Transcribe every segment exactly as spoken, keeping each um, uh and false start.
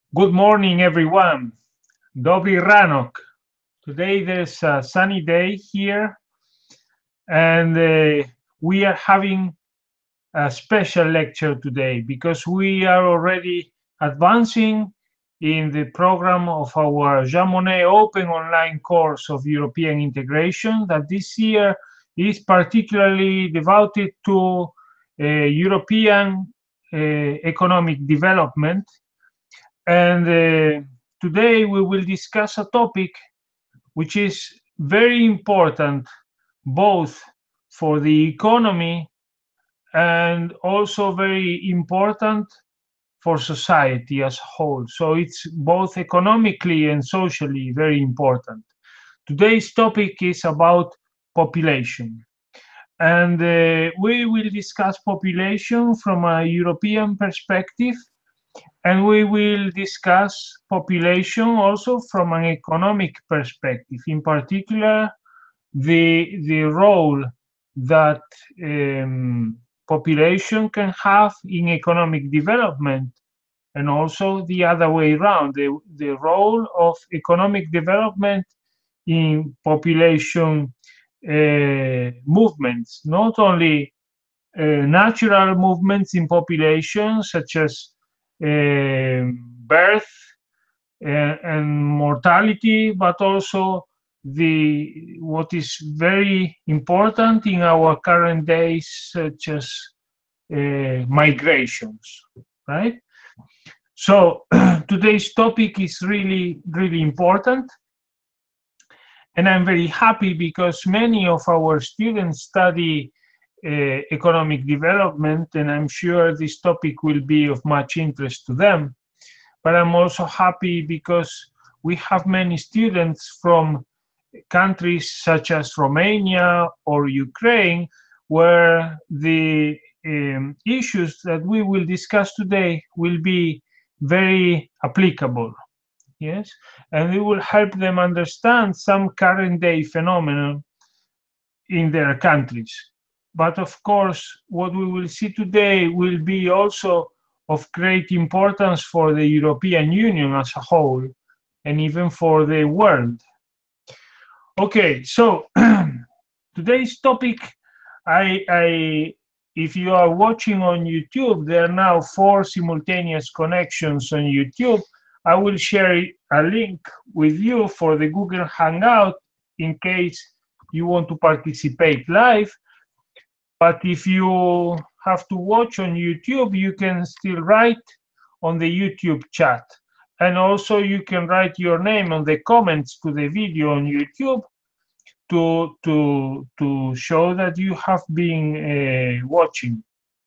Good morning, everyone. Dobry ranok. Today there's a sunny day here, and uh, we are having a special lecture today because we are already advancing in the program of our Jean Monnet Open Online course of European integration that this year is particularly devoted to uh, European uh, economic development. And uh, today we will discuss a topic which is very important both for the economy and also very important for society as a whole. So it's both economically and socially very important. Today's topic is about population. And uh, we will discuss population from a European perspective, and we will discuss population also from an economic perspective, in particular, the, the role that um, population can have in economic development, and also the other way around, the, the role of economic development in population uh, movements, not only uh, natural movements in population, such as uh, birth uh, and mortality, but also the what is very important in our current days, such as uh, migrations, right? So today's topic is really, really important, and I'm very happy because many of our students study uh, economic development, and I'm sure this topic will be of much interest to them. But I'm also happy because we have many students from countries such as Romania or Ukraine, where the um, issues that we will discuss today will be very applicable. Yes, and it will help them understand some current day phenomenon in their countries. But of course, what we will see today will be also of great importance for the European Union as a whole, and even for the world. Okay, so today's topic, I, I, if you are watching on YouTube, there are now four simultaneous connections on YouTube. I will share a link with you for the Google Hangout in case you want to participate live. But if you have to watch on YouTube, you can still write on the YouTube chat. And also you can write your name on the comments to the video on YouTube to, to, to show that you have been uh, watching.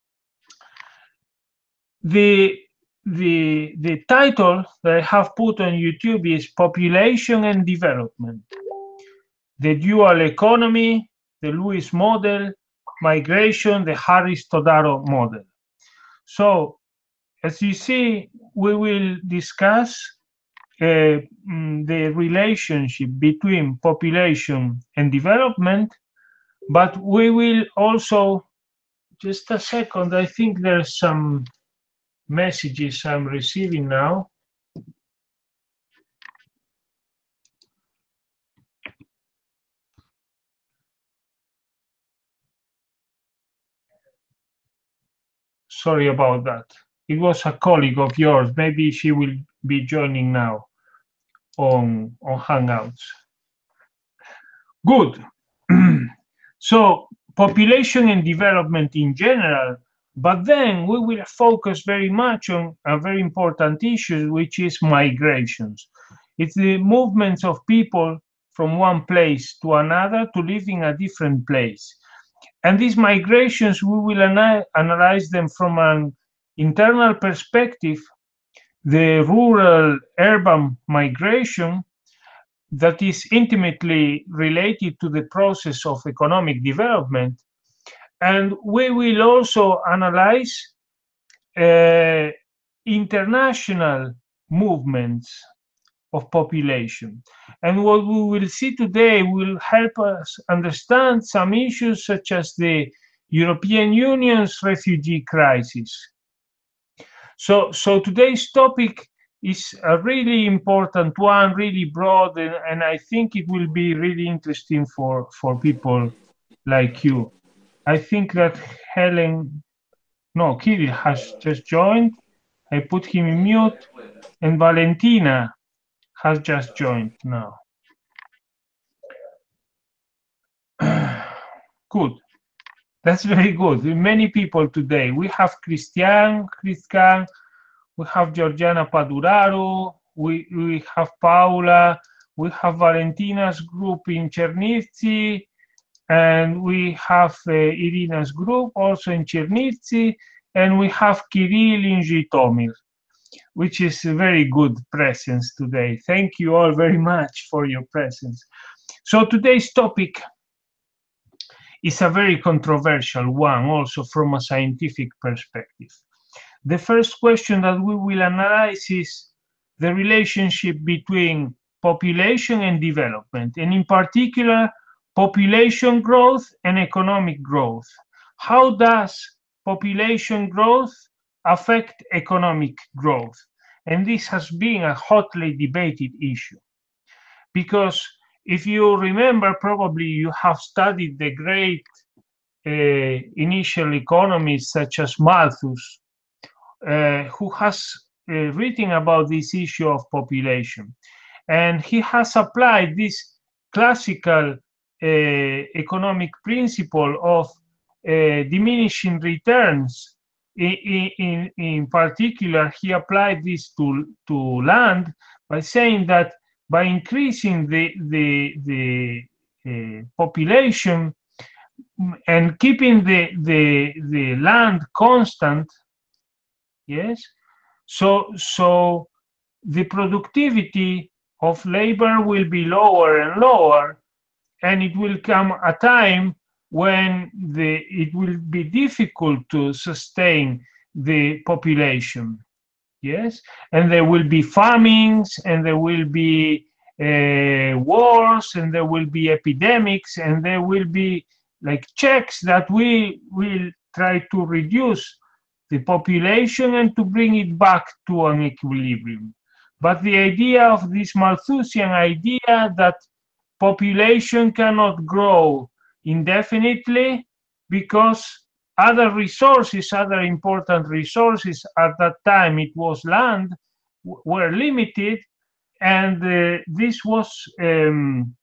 The, the, the title that I have put on YouTube is Population and Development: The Dual Economy, the Lewis Model, Migration, the Harris-Todaro Model. So, as you see, we will discuss uh, the relationship between population and development, but we will also, just a second, I think there's some messages I'm receiving now. Sorry about that. It was a colleague of yours. Maybe she will be joining now on, on Hangouts. Good. So, population and development in general, but then we will focus very much on a very important issue, which is migrations. It's the movements of people from one place to another to live in a different place. And these migrations, we will ana analyze them from an internal perspective, the rural-urban migration, that is intimately related to the process of economic development. And we will also analyze uh, international movements of population. And what we will see today will help us understand some issues such as the European Union's refugee crisis. So, so today's topic is a really important one, really broad, and, and I think it will be really interesting for, for people like you. I think that Helen, no, Kirill has just joined. I put him in mute, and Valentina has just joined now. Good. That's very good. Many people today. We have Christian, Christian, we have Georgiana Paduraru, we, we have Paula, we have Valentina's group in Chernivtsi, and we have uh, Irina's group also in Chernivtsi, and we have Kirill in Zhytomyr, which is a very good presence today. Thank you all very much for your presence. So today's topic is a very controversial one, also from a scientific perspective. The first question that we will analyze is the relationship between population and development, and in particular, population growth and economic growth. How does population growth affect economic growth? And this has been a hotly debated issue, because if you remember, probably you have studied the great uh, initial economists such as Malthus, uh, who has uh, written about this issue of population. And he has applied this classical uh, economic principle of uh, diminishing returns. In, in, in particular, he applied this to, to land by saying that by increasing the, the, the uh, population and keeping the, the, the land constant, yes, so, so the productivity of labor will be lower and lower, and it will come a time when the, it will be difficult to sustain the population. Yes, and there will be famines, and there will be uh, wars, and there will be epidemics, and there will be like checks that we will try to reduce the population and to bring it back to an equilibrium. But the idea of this Malthusian idea that population cannot grow indefinitely because other resources, other important resources at that time, it was land, were limited, and uh, this was um,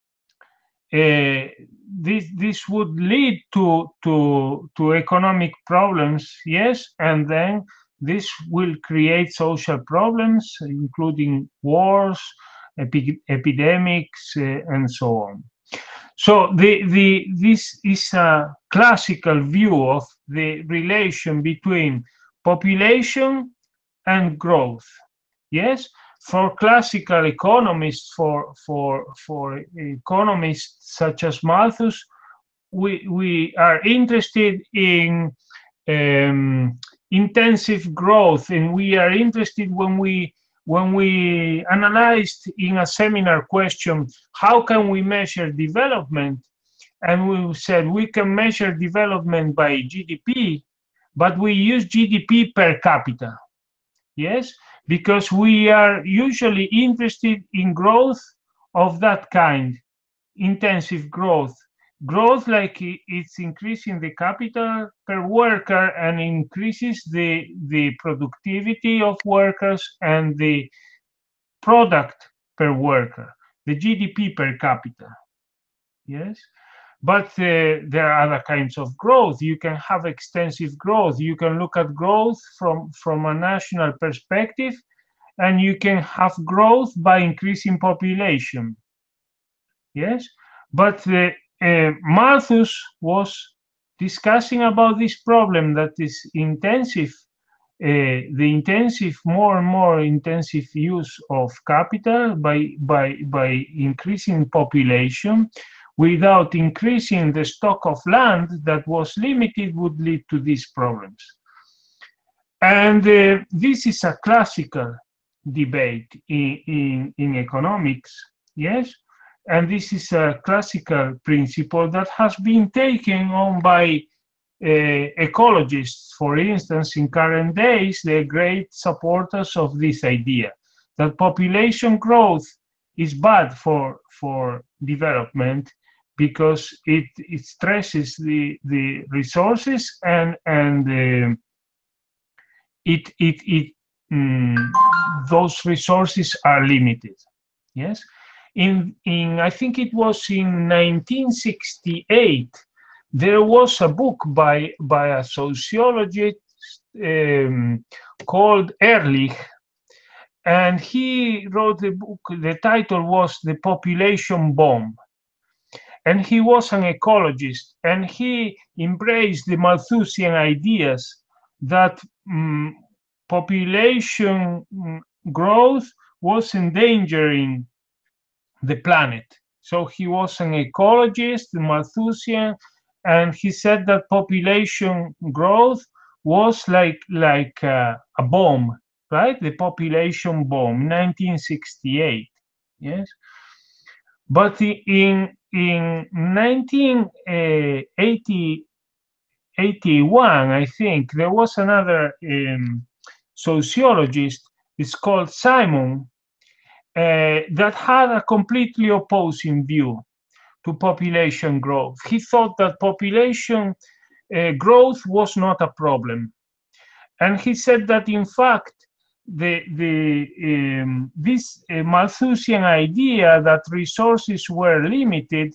uh, this this would lead to to to economic problems, yes, and then this will create social problems, including wars, epi epidemics, uh, and so on. So the, the, this is a classical view of the relation between population and growth. Yes, for classical economists, for, for, for economists such as Malthus, we, we are interested in um, intensive growth, and we are interested when we When we analyzed in a seminar question, how can we measure development? And we said we can measure development by G D P, but we use G D P per capita. Yes, because we are usually interested in growth of that kind, intensive growth. Growth like it's increasing the capital per worker and increases the, the productivity of workers and the product per worker, the G D P per capita. Yes, but uh, there are other kinds of growth. You can have extensive growth. You can look at growth from, from a national perspective, and you can have growth by increasing population. Yes, but the Uh, Malthus was discussing about this problem that is intensive, uh, the intensive, more and more intensive use of capital by, by, by increasing population without increasing the stock of land that was limited would lead to these problems. And uh, this is a classical debate in, in, in economics, yes? And this is a classical principle that has been taken on by uh, ecologists, for instance, in current days, they're great supporters of this idea that population growth is bad for for development because it it stresses the the resources and and uh, it it it mm, those resources are limited. Yes, in in I think it was in nineteen sixty-eight there was a book by by a sociologist um, called Ehrlich, and he wrote the book. The title was The Population Bomb, and he was an ecologist, and he embraced the Malthusian ideas that um, population um, growth was endangering the planet. So he was an ecologist, Malthusian, and he said that population growth was like like uh, a bomb, right? The population bomb, nineteen sixty-eight. Yes, but in in nineteen eighty, eighty-one, I think there was another um, sociologist. It's called Simon. Uh, that had a completely opposing view to population growth. He thought that population uh, growth was not a problem, and he said that in fact the the um, this uh, Malthusian idea that resources were limited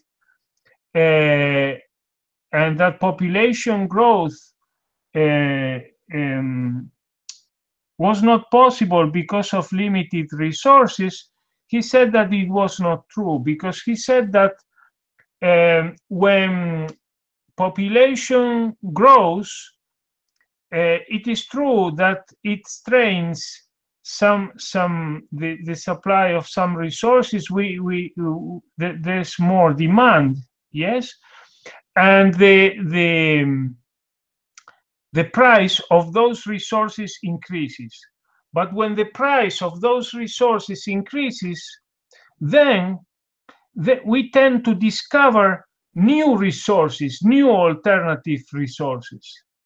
uh, and that population growth uh, um, was not possible because of limited resources, he said that it was not true, because he said that um, when population grows, uh, it is true that it strains some some the, the supply of some resources. We we uh, there's more demand, yes, and the the the price of those resources increases. But when the price of those resources increases, then the, we tend to discover new resources, new alternative resources.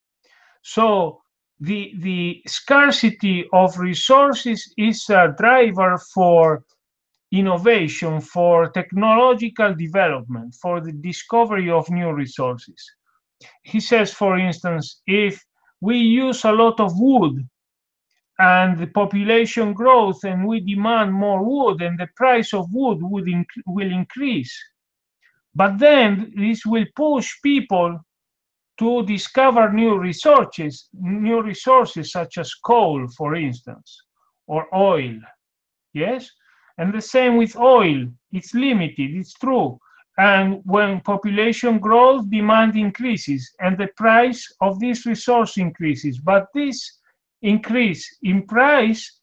So the, the scarcity of resources is a driver for innovation, for technological development, for the discovery of new resources. He says, for instance, if we use a lot of wood and the population grows and we demand more wood, and the price of wood would inc will increase. But then this will push people to discover new resources, new resources such as coal, for instance, or oil. Yes? And the same with oil. It's limited, it's true. And when population grows, demand increases, and the price of this resource increases. But this increase in price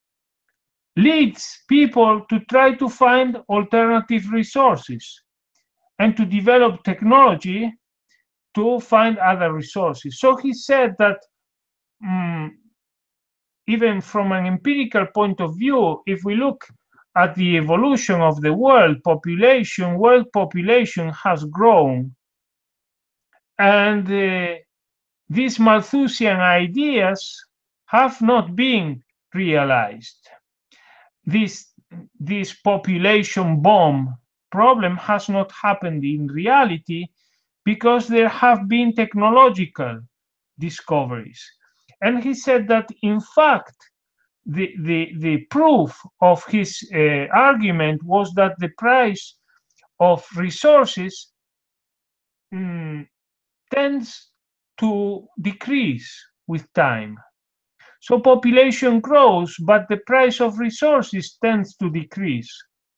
leads people to try to find alternative resources and to develop technology to find other resources. So he said that um, even from an empirical point of view, if we look at the evolution of the world population, world population has grown, and uh, these Malthusian ideas have not been realized. This, this population bomb problem has not happened in reality because there have been technological discoveries. And he said that in fact, The, the, the proof of his uh, argument was that the price of resources um, tends to decrease with time. So population grows, but the price of resources tends to decrease.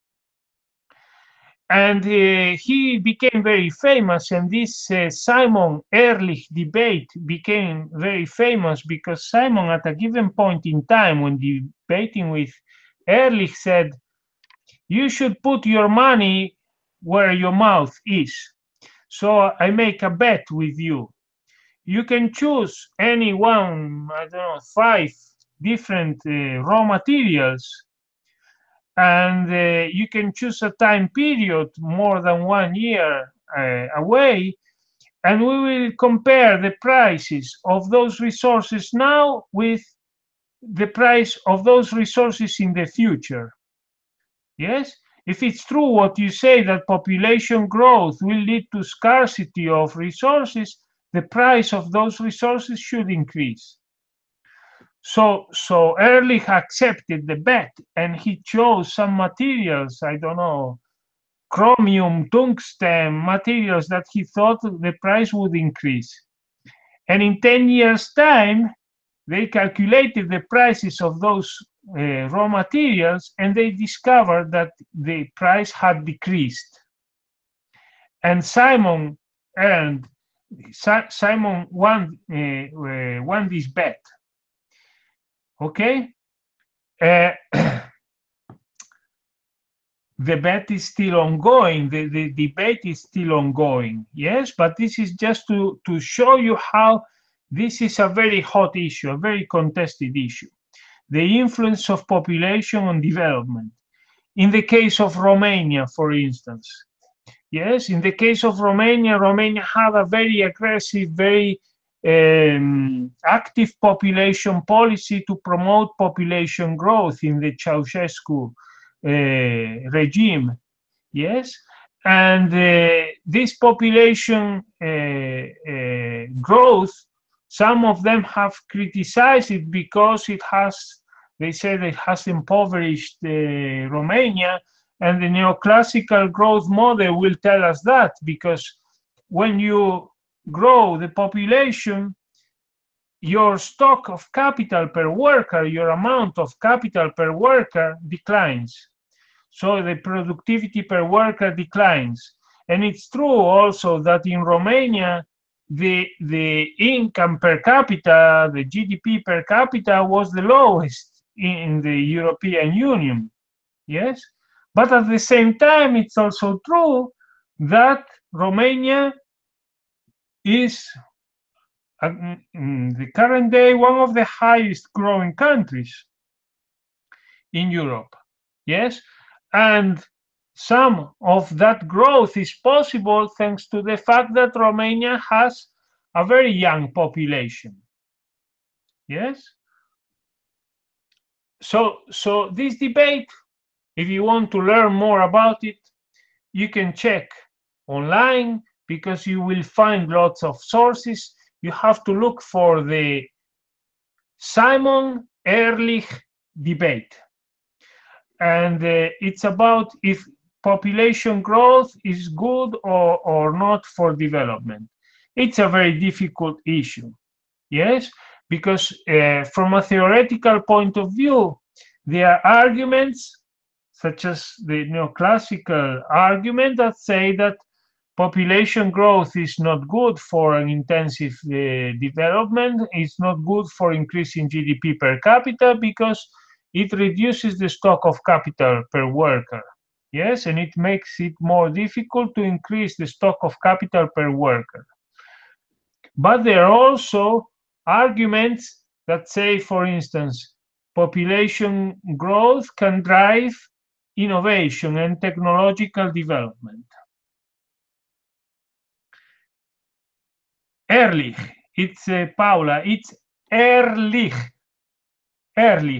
And uh, he became very famous, and this uh, Simon Ehrlich debate became very famous because Simon, at a given point in time when debating with Ehrlich, said, you should put your money where your mouth is. So I make a bet with you. You can choose any one, I don't know, five different uh, raw materials, and uh, you can choose a time period more than one year uh, away, and we will compare the prices of those resources now with the price of those resources in the future. Yes, if it's true what you say, that population growth will lead to scarcity of resources, the price of those resources should increase. So, so Ehrlich accepted the bet, and he chose some materials, I don't know, chromium, tungsten, materials that he thought the price would increase. And in ten years' time, they calculated the prices of those uh, raw materials, and they discovered that the price had decreased. And Simon earned, Simon won, uh, uh, won this bet. Okay? Uh, the bet is still ongoing, the, the debate is still ongoing, yes, but this is just to, to show you how this is a very hot issue, a very contested issue, the influence of population on development. In the case of Romania, for instance, yes, in the case of Romania, Romania had a very aggressive, very um, active population policy to promote population growth in the Ceausescu Uh, regime, yes, and uh, this population uh, uh, growth, some of them have criticized it because it has, they said it has impoverished uh, Romania, and the neoclassical growth model will tell us that, because when you grow the population, your stock of capital per worker, your amount of capital per worker declines. So the productivity per worker declines. And it's true also that in Romania, the, the income per capita, the G D P per capita was the lowest in the European Union, yes? But at the same time, it's also true that Romania is, in the current day, one of the highest growing countries in Europe, yes? And some of that growth is possible thanks to the fact that Romania has a very young population, yes? So, so this debate, if you want to learn more about it, you can check online, because you will find lots of sources. You have to look for the Simon Ehrlich debate. And uh, it's about if population growth is good or, or not for development. It's a very difficult issue, yes, because uh, from a theoretical point of view, there are arguments such as the neoclassical argument that say that population growth is not good for an intensive uh, development, it's not good for increasing G D P per capita, because it reduces the stock of capital per worker, yes, and it makes it more difficult to increase the stock of capital per worker. But there are also arguments that say, for instance, population growth can drive innovation and technological development. Ehrlich, it's uh, Paula, it's Ehrlich, Ehrlich.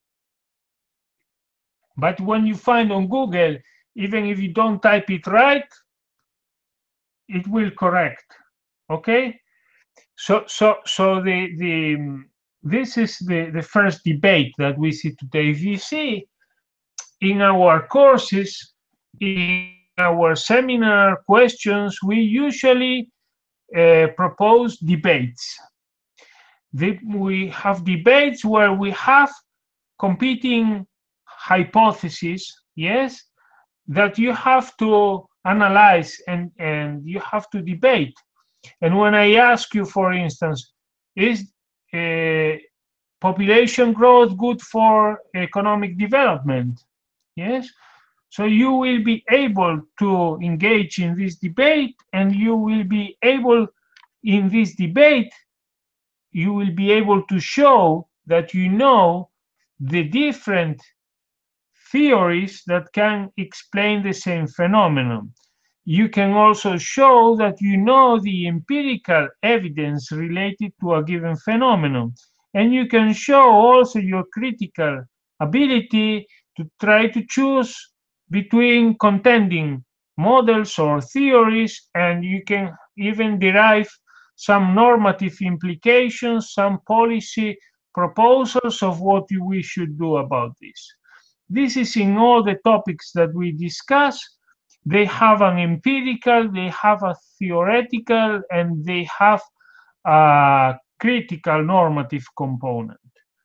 But when you find on Google, even if you don't type it right, it will correct. Okay? So, so, so the the this is the the first debate that we see today. If you see in our courses, in our seminar questions, we usually uh, propose debates. The, we have debates where we have competing hypotheses, yes, that you have to analyze and, and you have to debate. And when I ask you, for instance, is uh, population growth good for economic development? Yes. So you will be able to engage in this debate, and you will be able, in this debate, you will be able to show that you know the different theories that can explain the same phenomenon. you can also show that you know the empirical evidence related to a given phenomenon. And you can show also your critical ability to try to choose between contending models or theories, and you can even derive some normative implications, some policy proposals of what we should do about this. This is in all the topics that we discuss. They have an empirical, they have a theoretical, and they have a critical normative component.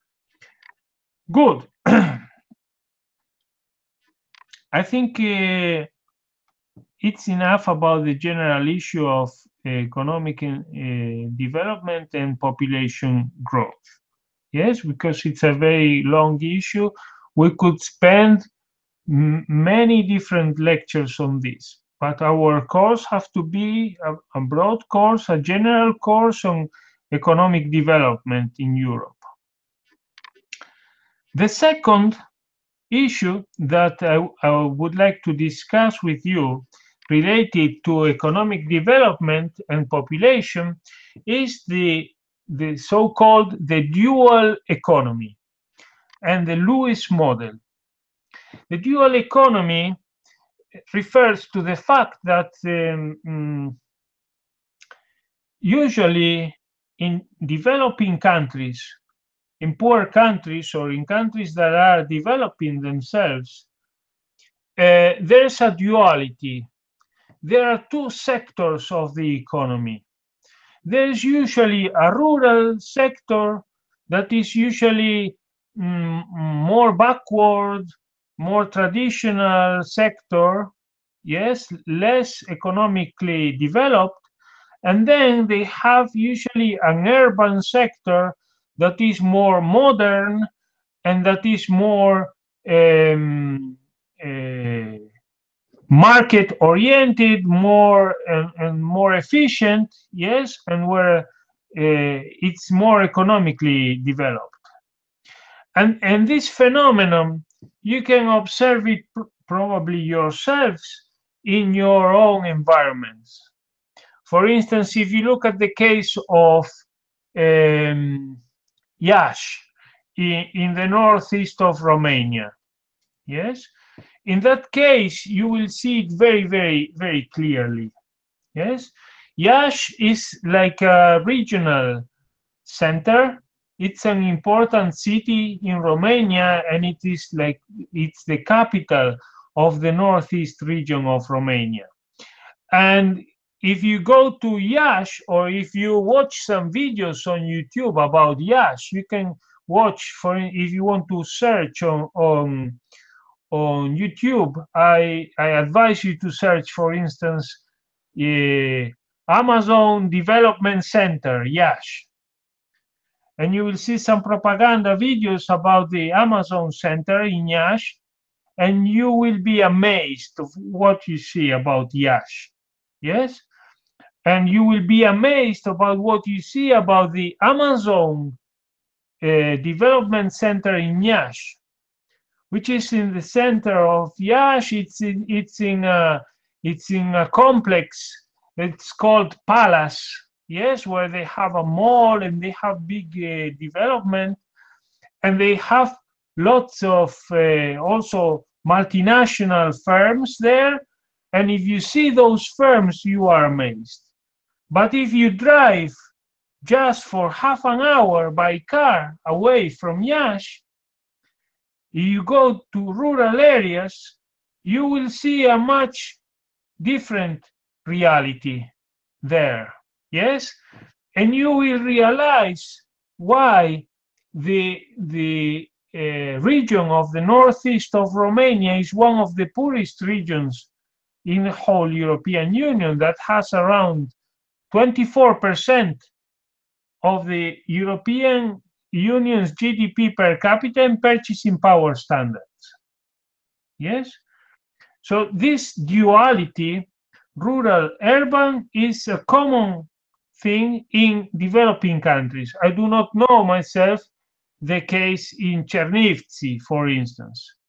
Good. I think uh, it's enough about the general issue of economic uh, development and population growth. Yes, because it's a very long issue. We could spend many different lectures on this, but our course have to be a, a broad course, a general course on economic development in Europe. The second issue that I, I would like to discuss with you related to economic development and population is the, the so-called the dual economy and the Lewis model. The dual economy refers to the fact that um, usually in developing countries, in poor countries, or in countries that are developing themselves, uh, there's a duality. There are two sectors of the economy. There's usually a rural sector that is usually mm, more backward, more traditional sector, yes, less economically developed. And then they have usually an urban sector that is more modern and that is more um, uh, market oriented, more and, and more efficient, yes, and where uh, it's more economically developed. And, and this phenomenon, you can observe it pr probably yourselves in your own environments. For instance, if you look at the case of um, Iași in, in the northeast of Romania, yes, in that case, you will see it very, very, very clearly. Yes, Iași is like a regional center. It's an important city in Romania, and it is like it's the capital of the northeast region of Romania. And if you go to Iași, or if you watch some videos on YouTube about Iași, you can watch, for if you want to search on on on YouTube, I, I advise you to search, for instance, uh, Amazon Development Center, Iași. And you will see some propaganda videos about the Amazon Center in Iași, and you will be amazed of what you see about Iași. Yes? And you will be amazed about what you see about the Amazon uh, Development Center in Iași, which is in the center of Iași. It's in it's in a it's in a complex. It's called Palace, yes, where they have a mall and they have big uh, development, and they have lots of uh, also multinational firms there. And if you see those firms, you are amazed. But if you drive just for half an hour by car away from Iași, you go to rural areas, you will see a much different reality there, yes? And you will realize why the, the uh, region of the northeast of Romania is one of the poorest regions in the whole European Union, that has around twenty-four percent of the European Union's G D P per capita and purchasing power standards. Yes? So this duality, rural-urban, is a common thing in developing countries. I do not know myself the case in Chernivtsi, for instance.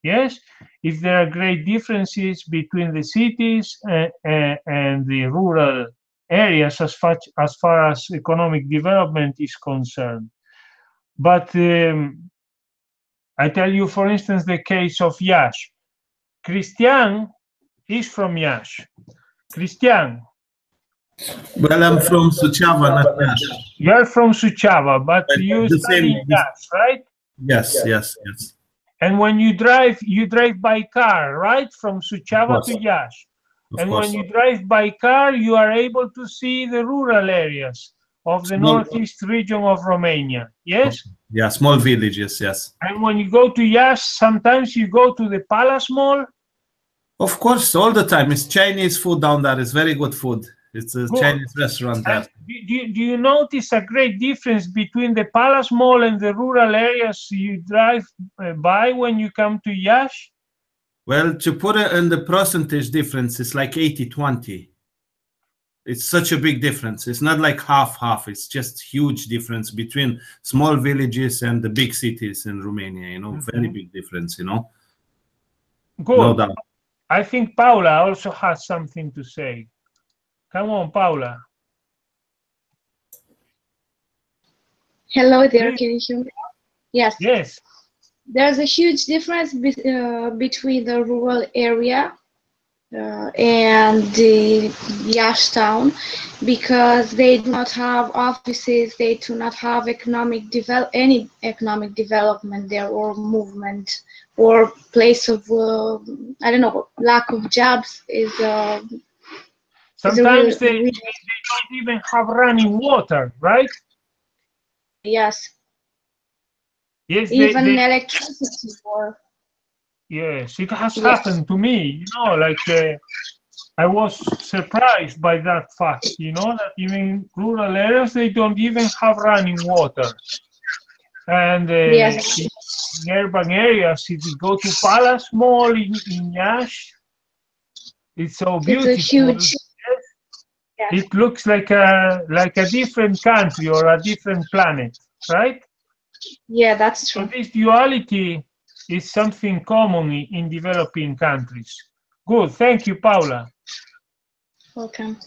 Yes, if there are great differences between the cities and, and, and the rural areas as far, as far as economic development is concerned. But um, I tell you, for instance, the case of Iași. Christian is from Iași. Christian. Well, I'm from Suceava, not Iași. You're from Suceava, but, but you study in Iași, right? Yes, yes, yes. And when you drive, you drive by car, right? From Suceava to Iași. And course. when you drive by car, you are able to see the rural areas of the small, northeast region of Romania. Yes? Yeah, small villages, yes. And when you go to Iași, sometimes you go to the Palace Mall? Of course, all the time. It's Chinese food down there. It's very good food. It's a good. Chinese restaurant there. Do you, do you notice a great difference between the Palace Mall and the rural areas you drive by when you come to Iași? Well, to put it in the percentage difference, it's like eighty twenty. It's such a big difference. It's not like half-half. It's just huge difference between small villages and the big cities in Romania, you know, mm-hmm. Very big difference, you know. Good. No doubt. I think Paula also has something to say. Come on, Paula. Hello there, can you hear me? Yes. Yes. There's a huge difference be uh, between the rural area uh, and the Iași town, because they do not have offices, they do not have economic develop any economic development there, or movement, or place of uh, I don't know, lack of jobs is. Uh, Sometimes they, they don't even have running water, right? Yes. Yes. Even they, they, electricity. Or yes, it has yes. happened to me. You know, like uh, I was surprised by that fact. You know that even rural areas they don't even have running water, and uh, yes. in, in urban areas, if you go to Palace Mall in, in Iași, it's so beautiful. It's a huge. Yes. It looks like a like a different country or a different planet, right? Yeah, that's true. So this duality is something common in developing countries. Good, thank you, Paula. Welcome.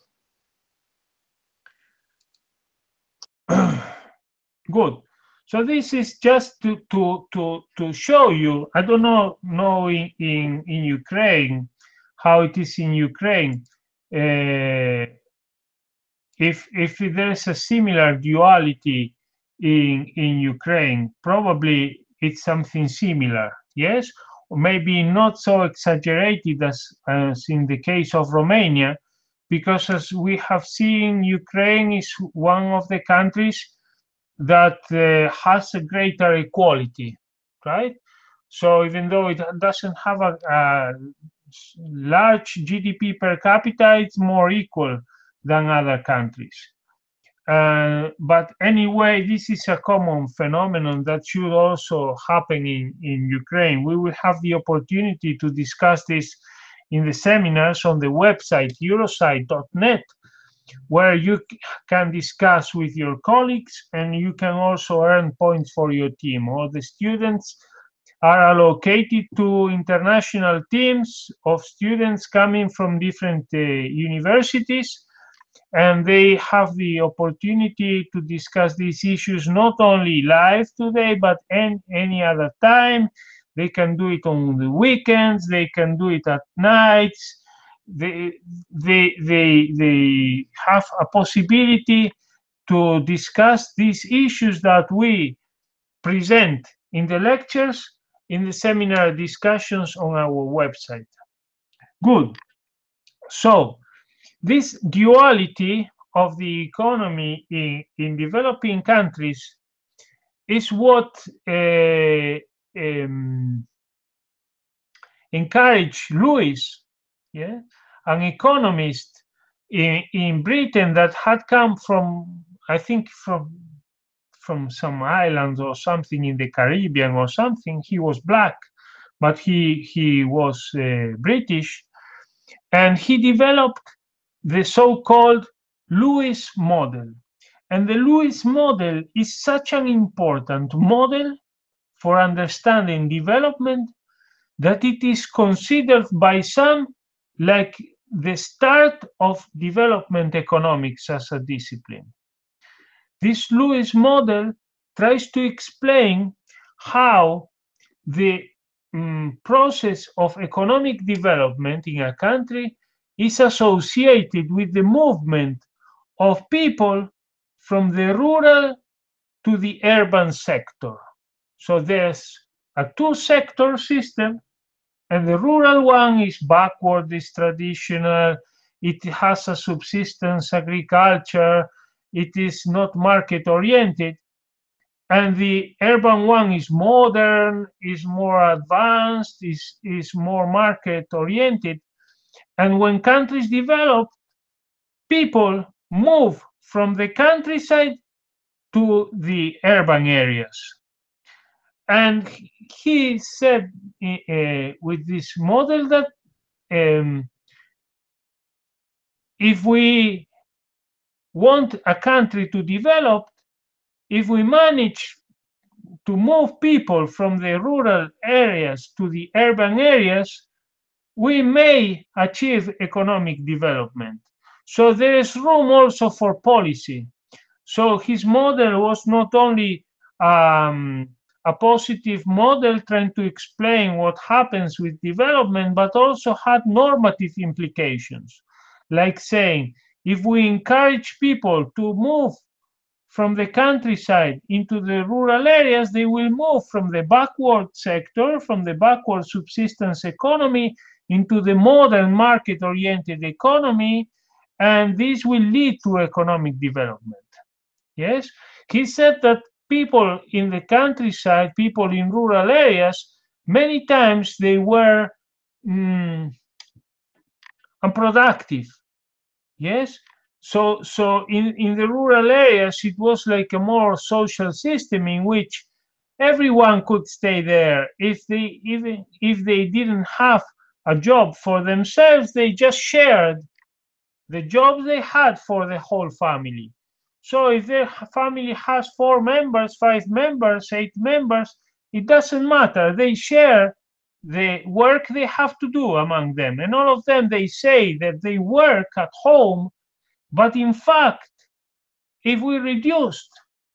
Good. So this is just to to to to show you. I don't know know in in, in Ukraine how it is in Ukraine. Uh, if if there is a similar duality in in Ukraine, probably it's something similar, yes, or maybe not so exaggerated as as in the case of Romania, because as we have seen, Ukraine is one of the countries that uh, has a greater equality, right? So even though it doesn't have a, a large G D P per capita, it's more equal than other countries. Uh, but anyway, this is a common phenomenon that should also happen in, in Ukraine. We will have the opportunity to discuss this in the seminars on the website eurosite dot net, where you can discuss with your colleagues, and you can also earn points for your team. All the students are allocated to international teams of students coming from different uh, universities, and they have the opportunity to discuss these issues not only live today, but any, any other time. They can do it on the weekends, they can do it at nights. They, they, they, they have a possibility to discuss these issues that we present in the lectures, in the seminar discussions on our website. Good. So this duality of the economy in, in developing countries is what uh, um, encouraged Lewis, yeah, an economist in, in Britain that had come from, I think, from from some islands or something in the Caribbean or something. He was black, but he he was uh, British, and he developed the so-called Lewis model. And the Lewis model is such an important model for understanding development, that it is considered by some like the start of development economics as a discipline. This Lewis model tries to explain how the um, process of economic development in a country is associated with the movement of people from the rural to the urban sector. So there's a two-sector system, and the rural one is backward, is traditional, it has a subsistence agriculture, it is not market-oriented, and the urban one is modern, is more advanced, is, is more market-oriented. And when countries develop, people move from the countryside to the urban areas. And he said uh, with this model that um, if we want a country to develop, if we manage to move people from the rural areas to the urban areas, we may achieve economic development. So there is room also for policy. So his model was not only um, a positive model trying to explain what happens with development, but also had normative implications, like saying, if we encourage people to move from the countryside into the rural areas, they will move from the backward sector, from the backward subsistence economy, into the modern market-oriented economy, and this will lead to economic development. Yes, he said that people in the countryside, people in rural areas, many times they were mm, unproductive. Yes, so so in, in the rural areas, it was like a more social system in which everyone could stay there. If they even if they didn't have a job for themselves, they just shared the jobs they had for the whole family. So if their family has four members, five members, eight members, it doesn't matter. They share the work they have to do among them. And all of them, they say that they work at home, but in fact, if we reduced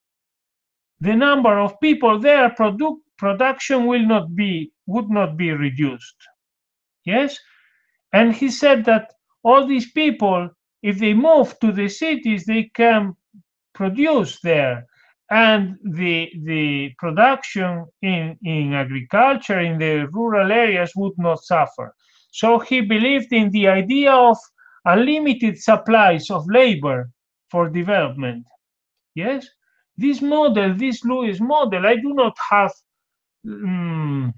the number of people there, produ production will not be, would not be reduced. Yes? And he said that all these people, if they move to the cities, they can produce there, and the the production in in agriculture in the rural areas would not suffer. So he believed in the idea of unlimited supplies of labor for development. Yes, this model, this Lewis model, I do not have um,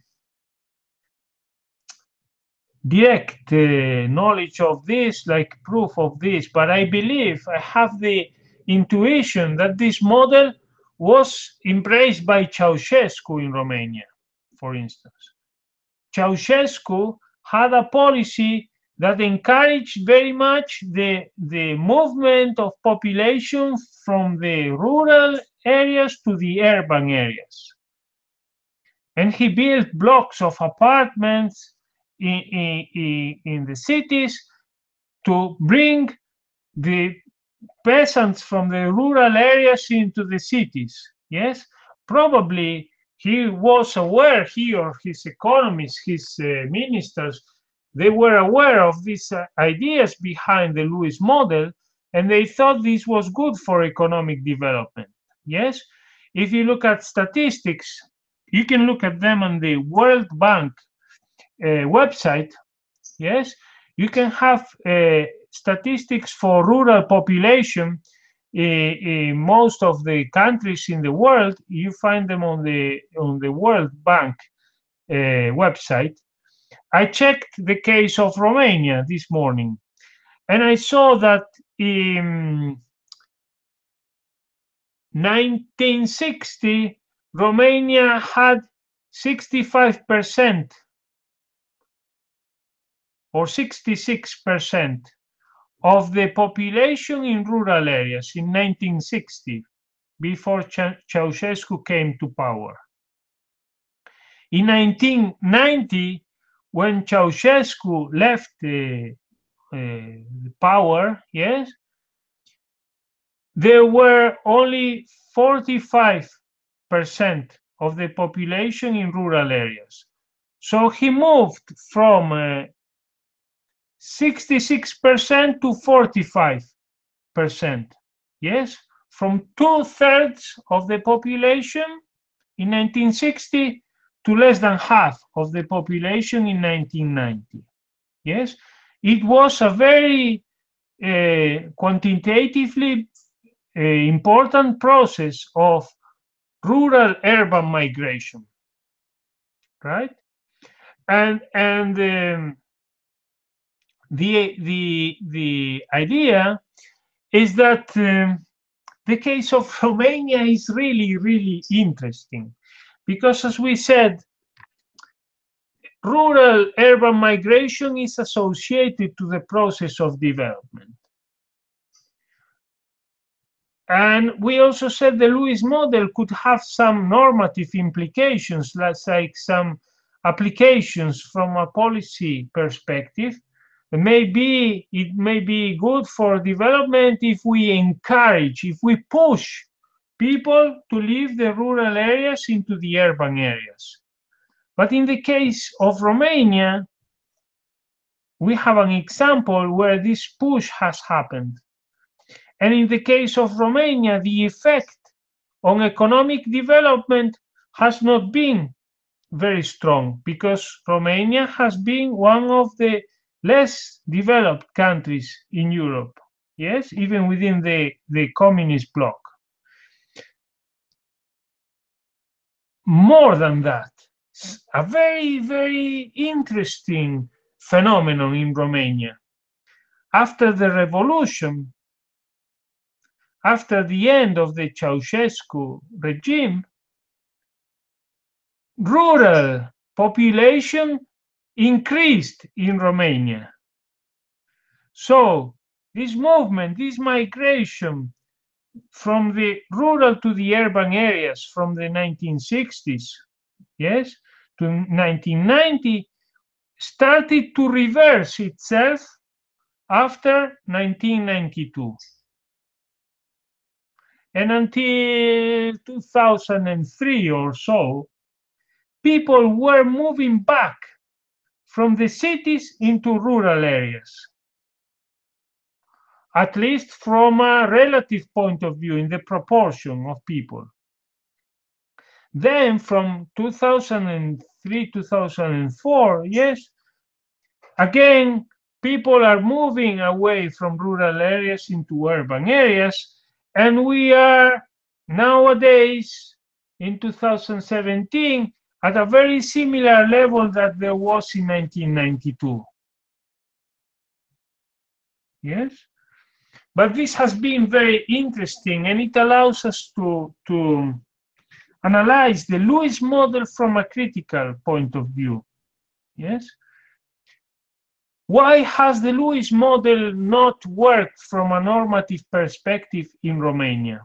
direct uh, knowledge of this, like proof of this, but I believe, I have the intuition that this model was embraced by Ceausescu in Romania, for instance. Ceausescu had a policy that encouraged very much the, the movement of population from the rural areas to the urban areas. And he built blocks of apartments in, in, in the cities to bring the peasants from the rural areas into the cities. Yes, probably he was aware, he or his economists, his uh, ministers, they were aware of these uh, ideas behind the Lewis model, and they thought this was good for economic development. Yes, if you look at statistics, you can look at them on the World Bank uh, website. Yes, you can have uh, statistics for rural population in, in most of the countries in the world. You find them on the on the World Bank uh, website. I checked the case of Romania this morning, and I saw that in nineteen sixty, Romania had sixty-five percent or sixty-six percent of the population in rural areas in nineteen sixty, before Ceausescu came to power. In nineteen ninety, when Ceausescu left the uh, power, yes, there were only forty-five percent of the population in rural areas. So he moved from uh, sixty-six percent to forty-five percent. Yes, from two-thirds of the population in nineteen sixty to less than half of the population in nineteen ninety. Yes, it was a very uh, quantitatively uh, important process of rural-urban migration, right? And and um, the the the idea is that um, the case of Romania is really really interesting, because, as we said, rural-urban migration is associated to the process of development. And we also said the Lewis model could have some normative implications, like some applications from a policy perspective. Maybe it may be good for development if we encourage, if we push people to leave the rural areas into the urban areas. But in the case of Romania, we have an example where this push has happened. And in the case of Romania, the effect on economic development has not been very strong, because Romania has been one of the less developed countries in Europe, yes, even within the, the communist bloc. More than that, a very, very interesting phenomenon in Romania. After the revolution, after the end of the Ceausescu regime, rural population increased in Romania. So this movement, this migration from the rural to the urban areas from the nineteen sixties, yes, to nineteen ninety, started to reverse itself after nineteen ninety-two. And until two thousand three or so, people were moving back from the cities into rural areas, at least from a relative point of view, in the proportion of people. Then from two thousand three, two thousand four, yes, again, people are moving away from rural areas into urban areas. And we are nowadays, in two thousand seventeen, at a very similar level that there was in nineteen ninety-two. Yes? But this has been very interesting, and it allows us to, to analyze the Lewis model from a critical point of view. Yes? Why has the Lewis model not worked from a normative perspective in Romania?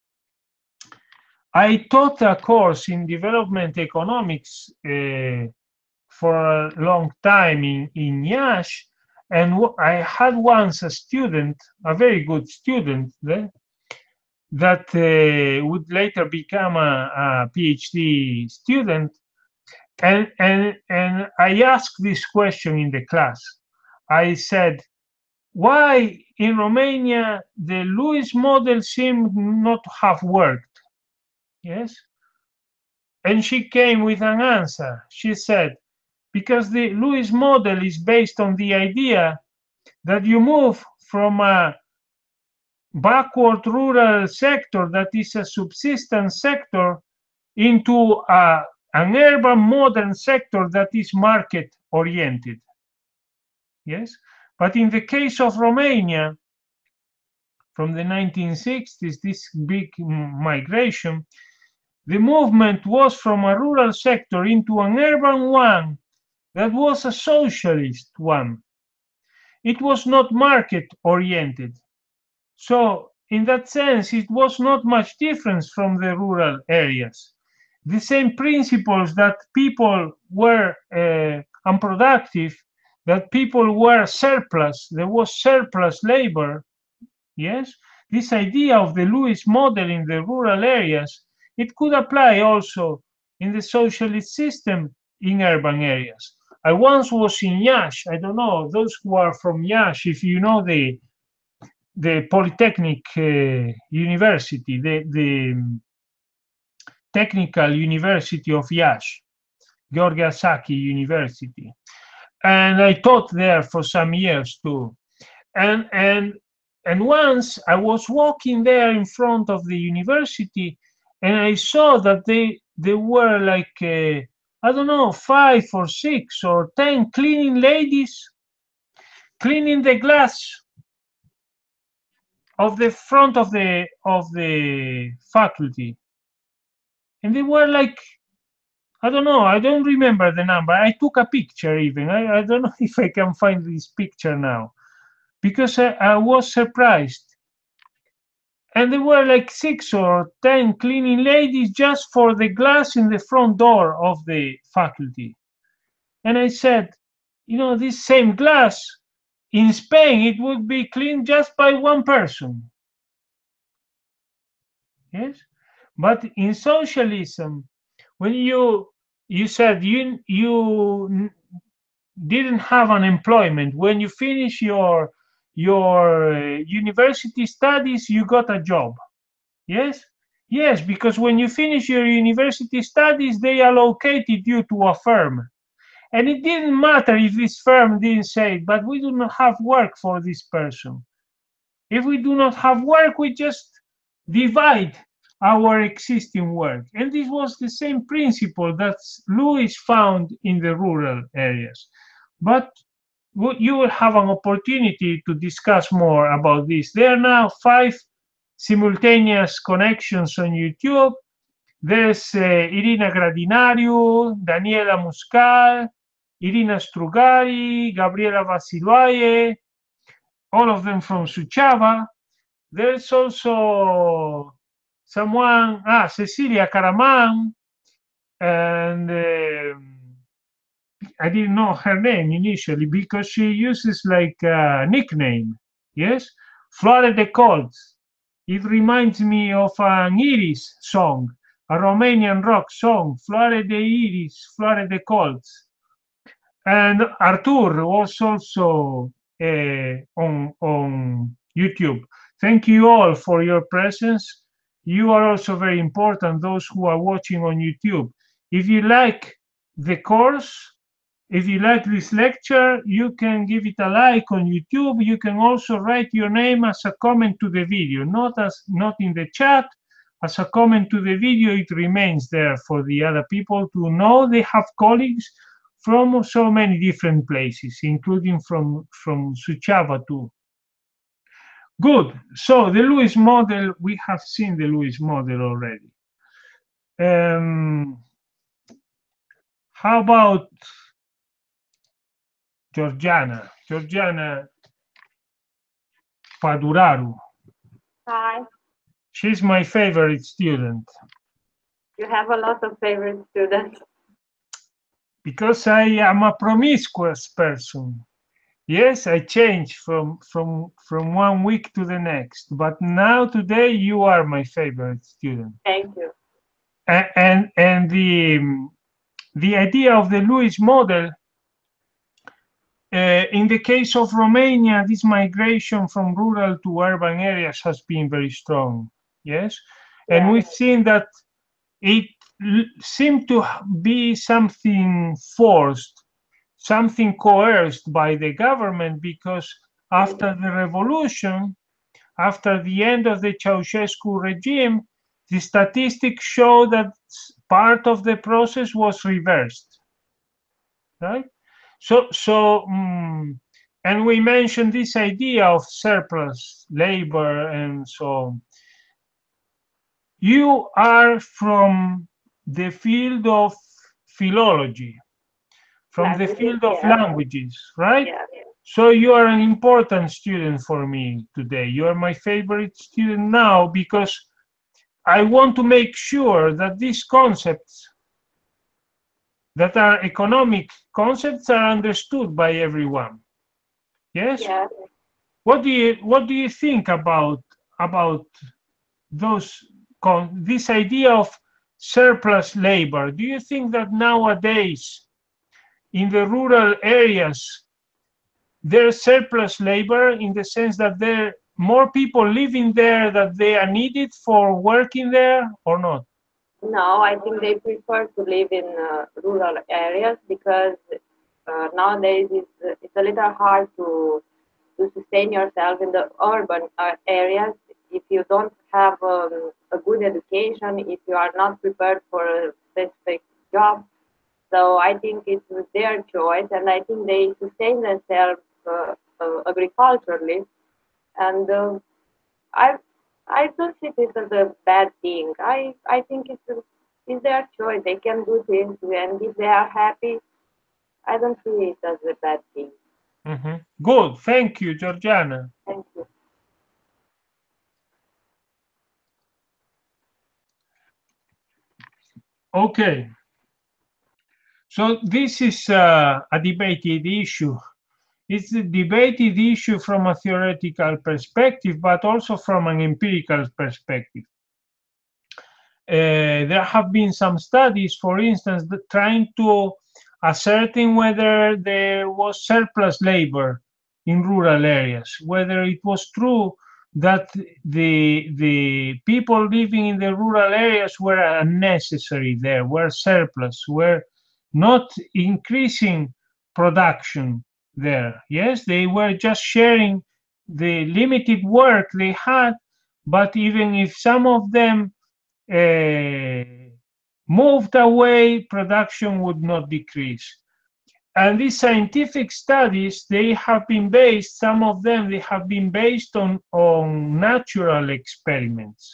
I taught a course in development economics uh, for a long time in, in Iași, and I had once a student, a very good student, there, that uh, would later become a, a PhD student, and, and, and I asked this question in the class. I said, why in Romania the Lewis model seemed not to have worked? Yes. And she came with an answer. She said, because the Lewis model is based on the idea that you move from a backward rural sector that is a subsistence sector into a, an urban modern sector that is market oriented. Yes, but in the case of Romania, from the nineteen sixties, this big migration, the movement was from a rural sector into an urban one that was a socialist one. It was not market oriented. So in that sense, it was not much difference from the rural areas. The same principles that people were uh, unproductive, that people were surplus, there was surplus labor. Yes, this idea of the Lewis model in the rural areas, it could apply also in the socialist system in urban areas. I once was in Iași. I don't know, those who are from Iași, if you know the the Polytechnic uh, University, the, the Technical University of Iași, Gheorghe Asaki University. And I taught there for some years too. And, and, and once I was walking there in front of the university, and I saw that they, they were like, uh, I don't know, five or six or ten cleaning ladies cleaning the glass of the front of the of the faculty. And they were like, I don't know, I don't remember the number. I took a picture even. I, I don't know if I can find this picture now, because I, I was surprised. And there were like six or ten cleaning ladies just for the glass in the front door of the faculty. And I said, you know, this same glass in Spain, it would be cleaned just by one person. Yes, but in socialism, when you you said you you didn't have an employment, when you finish your your uh, university studies, you got a job. Yes, yes, because when you finish your university studies, they allocated you to a firm. And it didn't matter if this firm didn't say, but we do not have work for this person. If we do not have work, we just divide our existing work. And this was the same principle that Lewis found in the rural areas. But you will have an opportunity to discuss more about this. There are now five simultaneous connections on YouTube. There's uh, Irina Gradinariu, Daniela Muscal, Irina Strugari, Gabriela Vasiloae, all of them from Suceava. There's also someone, ah, Cecilia Caraman, and uh, I didn't know her name initially because she uses like a nickname, yes? Floare de Colți. It reminds me of an Iris song, a Romanian rock song, Floare de Iris, Floare de Colți. And Artur was also uh, on, on YouTube. Thank you all for your presence. You are also very important, those who are watching on YouTube. If you like the course, if you like this lecture, you can give it a like on YouTube. You can also write your name as a comment to the video, not as not in the chat, as a comment to the video. It remains there for the other people to know they have colleagues from so many different places, including from, from Suceava too. Good. So the Lewis model, we have seen the Lewis model already. Um, how about Georgiana? Georgiana Paduraru. Hi. She's my favorite student. You have a lot of favorite students. Because I am a promiscuous person. Yes, I change from from from one week to the next. But now today you are my favorite student. Thank you. And and, and the the idea of the Lewis model, uh, in the case of Romania, this migration from rural to urban areas has been very strong. Yes, yeah. And we've seen that it seemed to be something forced, something coerced by the government, because after the revolution, after the end of the Ceausescu regime, the statistics show that part of the process was reversed, right? So, so, um, and we mentioned this idea of surplus labor and so on. You are from the field of philology, from languages, the field of yeah. languages, right? Yeah, yeah. So you are an important student for me today. You are my favorite student now because I want to make sure that these concepts that are economic concepts are understood by everyone. Yes? Yes. What do you what do you think about about those con this idea of surplus labor? Do you think that nowadays in the rural areas there's surplus labor, in the sense that there are more people living there that they are needed for working there, or not? No, I think they prefer to live in uh, rural areas because uh, nowadays it's, it's a little hard to to sustain yourself in the urban uh, areas if you don't have um, a good education, if you are not prepared for a specific job. So I think it's their choice, and I think they sustain themselves uh, uh, agriculturally. And uh, I I don't see this as a bad thing. I I think it's a, it's their choice. They can do things, and if they are happy, I don't see it as a bad thing. Mm-hmm. Good, thank you, Georgiana. Thank you. Okay, so this is uh, a debated issue. It's a debated issue from a theoretical perspective, but also from an empirical perspective. Uh, there have been some studies, for instance, that trying to ascertain whether there was surplus labor in rural areas, whether it was true that the the people living in the rural areas were unnecessary there, were surplus, were not increasing production there. Yes, they were just sharing the limited work they had, but even if some of them uh, moved away, production would not decrease. And these scientific studies, they have been based, some of them, they have been based on, on natural experiments.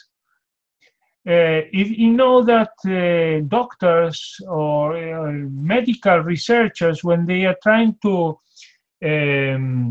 Uh, if you know that uh, doctors or uh, medical researchers, when they are trying to um,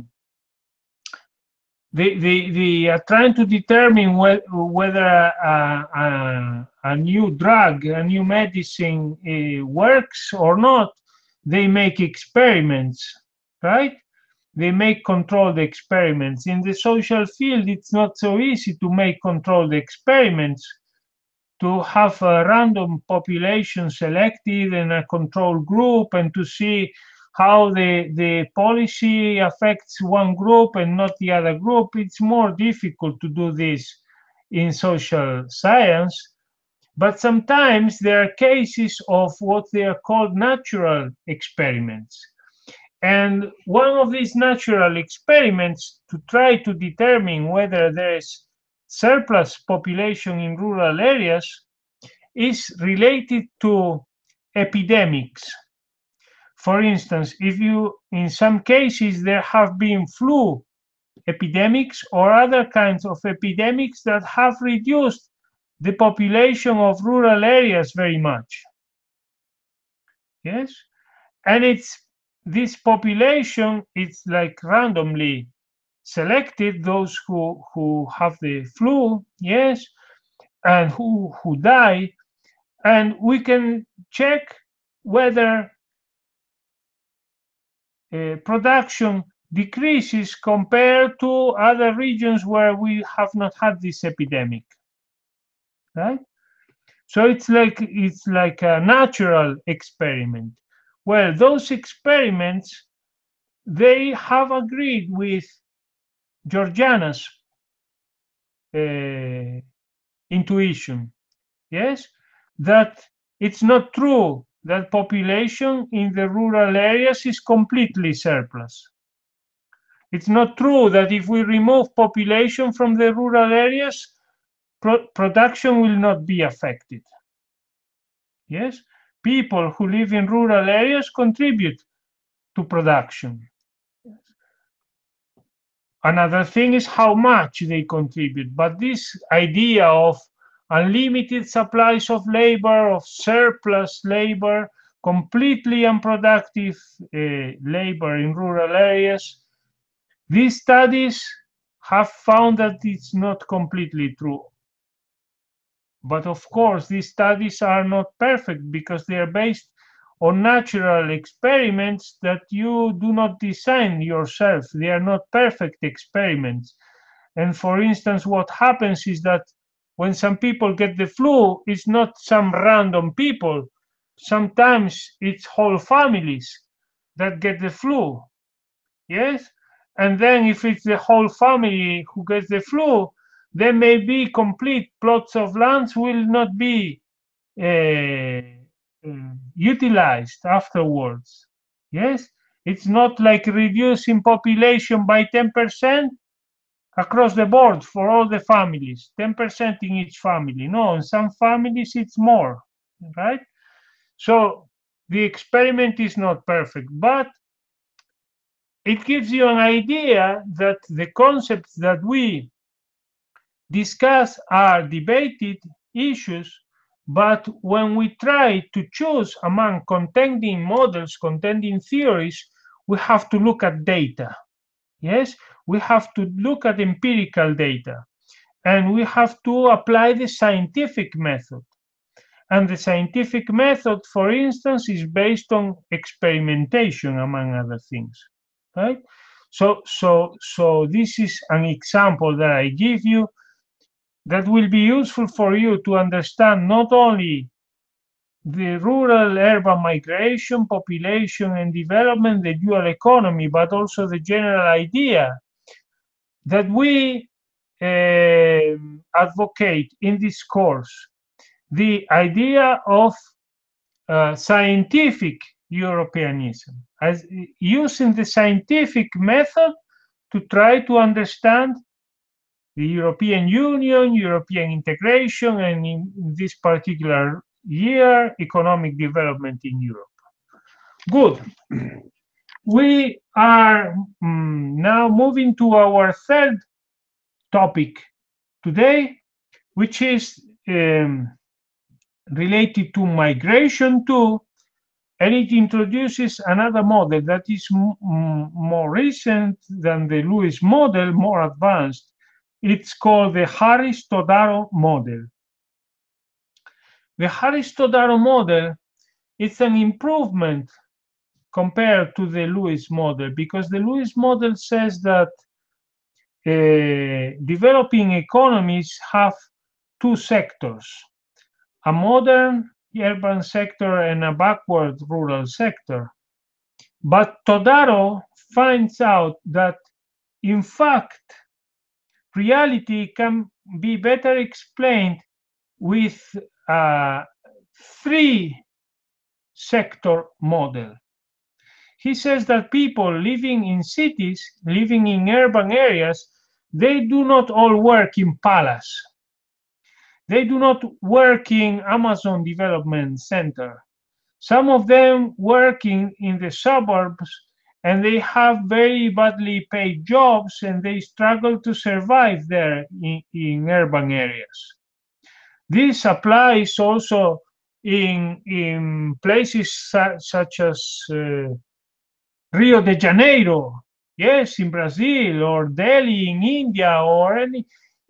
They, they, they are trying to determine wh whether a, a, a new drug, a new medicine uh, works or not. They make experiments, right? They make controlled experiments. In the social field, it's not so easy to make controlled experiments, to have a random population selected in a control group and to see how the, the policy affects one group and not the other group. It's more difficult to do this in social science, but sometimes there are cases of what they are called natural experiments. And one of these natural experiments to try to determine whether there is surplus population in rural areas is related to epidemics. For instance, if you, in some cases, there have been flu epidemics or other kinds of epidemics that have reduced the population of rural areas very much. Yes, and it's this population, it's like randomly selected, those who who have the flu, yes, and who who die, and we can check whether uh, production decreases compared to other regions where we have not had this epidemic, right? So it's like it's like a natural experiment. Well, those experiments, they have agreed with Georgiana's uh, intuition, yes, that it's not true that population in the rural areas is completely surplus. It's not true that if we remove population from the rural areas, pro production will not be affected. Yes, people who live in rural areas contribute to production. Another thing is how much they contribute, but this idea of unlimited supplies of labor, of surplus labor, completely unproductive uh, labor in rural areas, these studies have found that it's not completely true. But of course, these studies are not perfect because they are based or natural experiments that you do not design yourself. They are not perfect experiments. And for instance, what happens is that when some people get the flu, it's not some random people. Sometimes it's whole families that get the flu. Yes? And then if it's the whole family who gets the flu, then maybe complete plots of lands will not be uh, uh, utilized afterwards. Yes? It's not like reducing population by ten percent across the board for all the families, ten percent in each family. No, in some families it's more, right? So the experiment is not perfect, but it gives you an idea that the concepts that we discuss are debated issues, but when we try to choose among contending models, contending theories, we have to look at data. Yes, we have to look at empirical data, and we have to apply the scientific method. And the scientific method, for instance, is based on experimentation, among other things, right? So, so, so this is an example that I give you that will be useful for you to understand not only the rural-urban migration, population and development, the dual economy, but also the general idea that we uh, advocate in this course, the idea of uh, scientific Europeanism, as using the scientific method to try to understand the European Union, European integration, and in this particular year, economic development in Europe. Good. We are um, now moving to our third topic today, which is um, related to migration too, and it introduces another model that is more recent than the Lewis model, more advanced. It's called the Harris-Todaro model. The Harris-Todaro model is an improvement compared to the Lewis model, because the Lewis model says that uh, developing economies have two sectors, a modern urban sector and a backward rural sector. But Todaro finds out that, in fact, reality can be better explained with a three-sector model. He says that people living in cities, living in urban areas, they do not all work in Palace. They do not work in Amazon Development Center. Some of them working in the suburbs, and they have very badly paid jobs, and they struggle to survive there in, in urban areas. This applies also in, in places su such as uh, Rio de Janeiro, yes, in Brazil, or Delhi in India, or any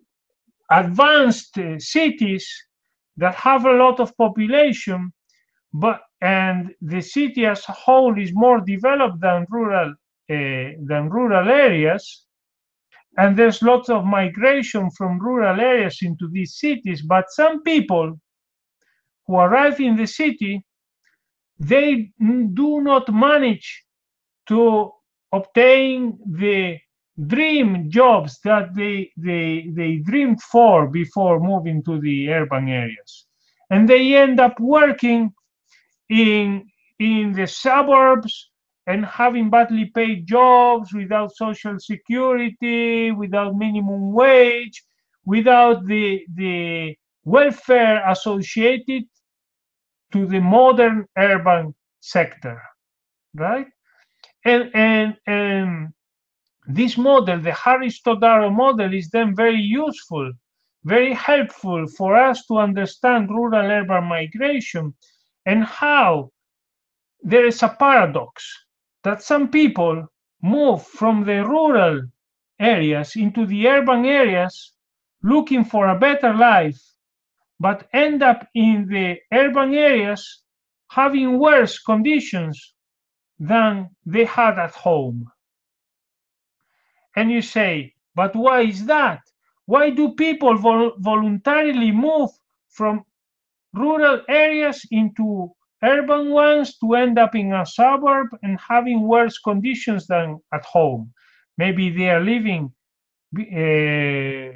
advanced uh, cities that have a lot of population, but and the city as a whole is more developed than rural uh, than rural areas, and there's lots of migration from rural areas into these cities. But some people who arrive in the city, they do not manage to obtain the dream jobs that they, they, they dreamed for before moving to the urban areas. And they end up working in, in the suburbs and having badly paid jobs without social security, without minimum wage, without the, the welfare associated to the modern urban sector, right? And, and, and this model, the Harris-Todaro model, is then very useful, very helpful for us to understand rural-urban migration and how there is a paradox that some people move from the rural areas into the urban areas looking for a better life, but end up in the urban areas having worse conditions than they had at home. And you say, but why is that? Why do people vol voluntarily move from rural areas into urban ones to end up in a suburb and having worse conditions than at home? Maybe they are living uh,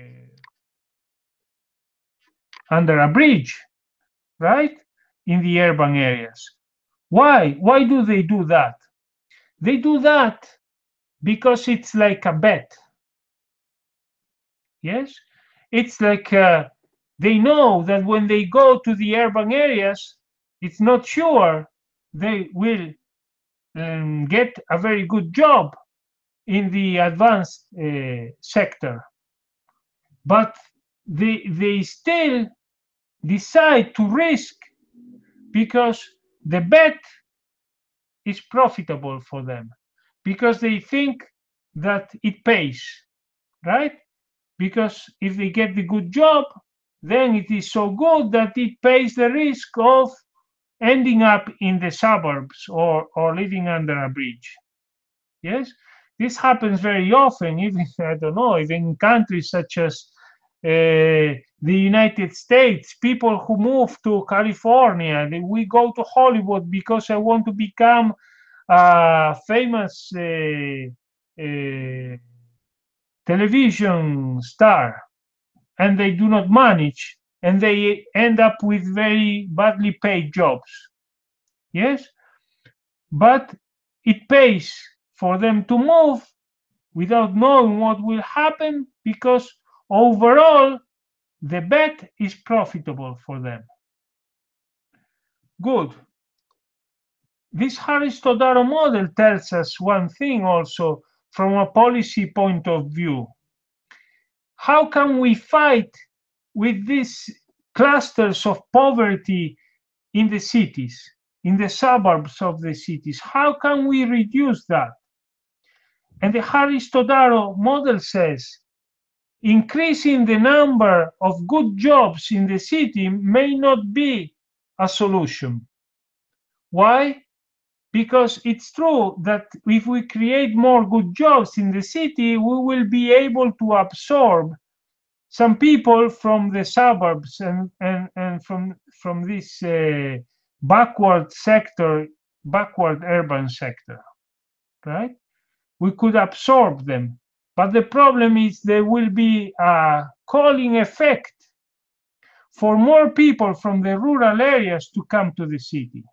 under a bridge, right? In the urban areas. Why? Why do they do that? They do that because it's like a bet. Yes? It's like uh, they know that when they go to the urban areas, it's not sure they will um, get a very good job in the advanced uh, sector. But they, they still decide to risk because the bet is profitable for them, because they think that it pays, right? Because if they get the good job, then it is so good that it pays the risk of ending up in the suburbs or, or living under a bridge. Yes, this happens very often, even, I don't know, even in countries such as uh, the United States. People who move to California, they, we go to Hollywood because I want to become a famous uh, uh, television star, and they do not manage, and they end up with very badly paid jobs. Yes, but it pays for them to move without knowing what will happen, because overall the bet is profitable for them. Good. This Harris-Todaro model tells us one thing also from a policy point of view. How can we fight with these clusters of poverty in the cities, in the suburbs of the cities? How can we reduce that? And the Harris-Todaro model says, increasing the number of good jobs in the city may not be a solution. Why? Because it's true that if we create more good jobs in the city, we will be able to absorb some people from the suburbs and, and, and from, from this uh, backward sector, backward urban sector, right? We could absorb them. But the problem is there will be a calling effect for more people from the rural areas to come to the city.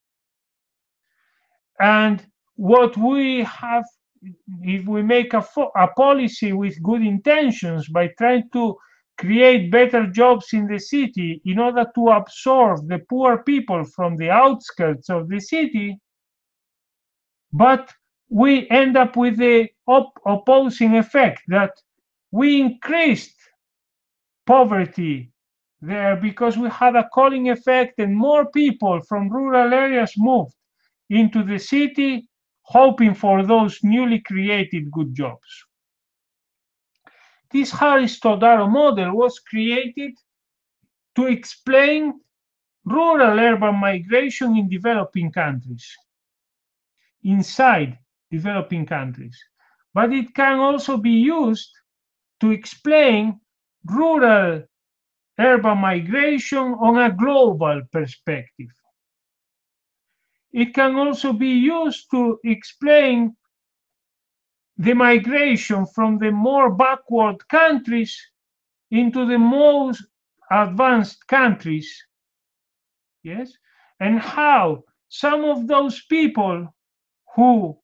And what we have, if we make a, a policy with good intentions by trying to create better jobs in the city in order to absorb the poor people from the outskirts of the city, but we end up with the op opposing effect, that we increased poverty there because we had a calling effect and more people from rural areas moved into the city hoping for those newly created good jobs. This Harris-Todaro model was created to explain rural-urban migration in developing countries, inside developing countries. But it can also be used to explain rural-urban migration on a global perspective. It can also be used to explain the migration from the more backward countries into the most advanced countries, yes, and how some of those people who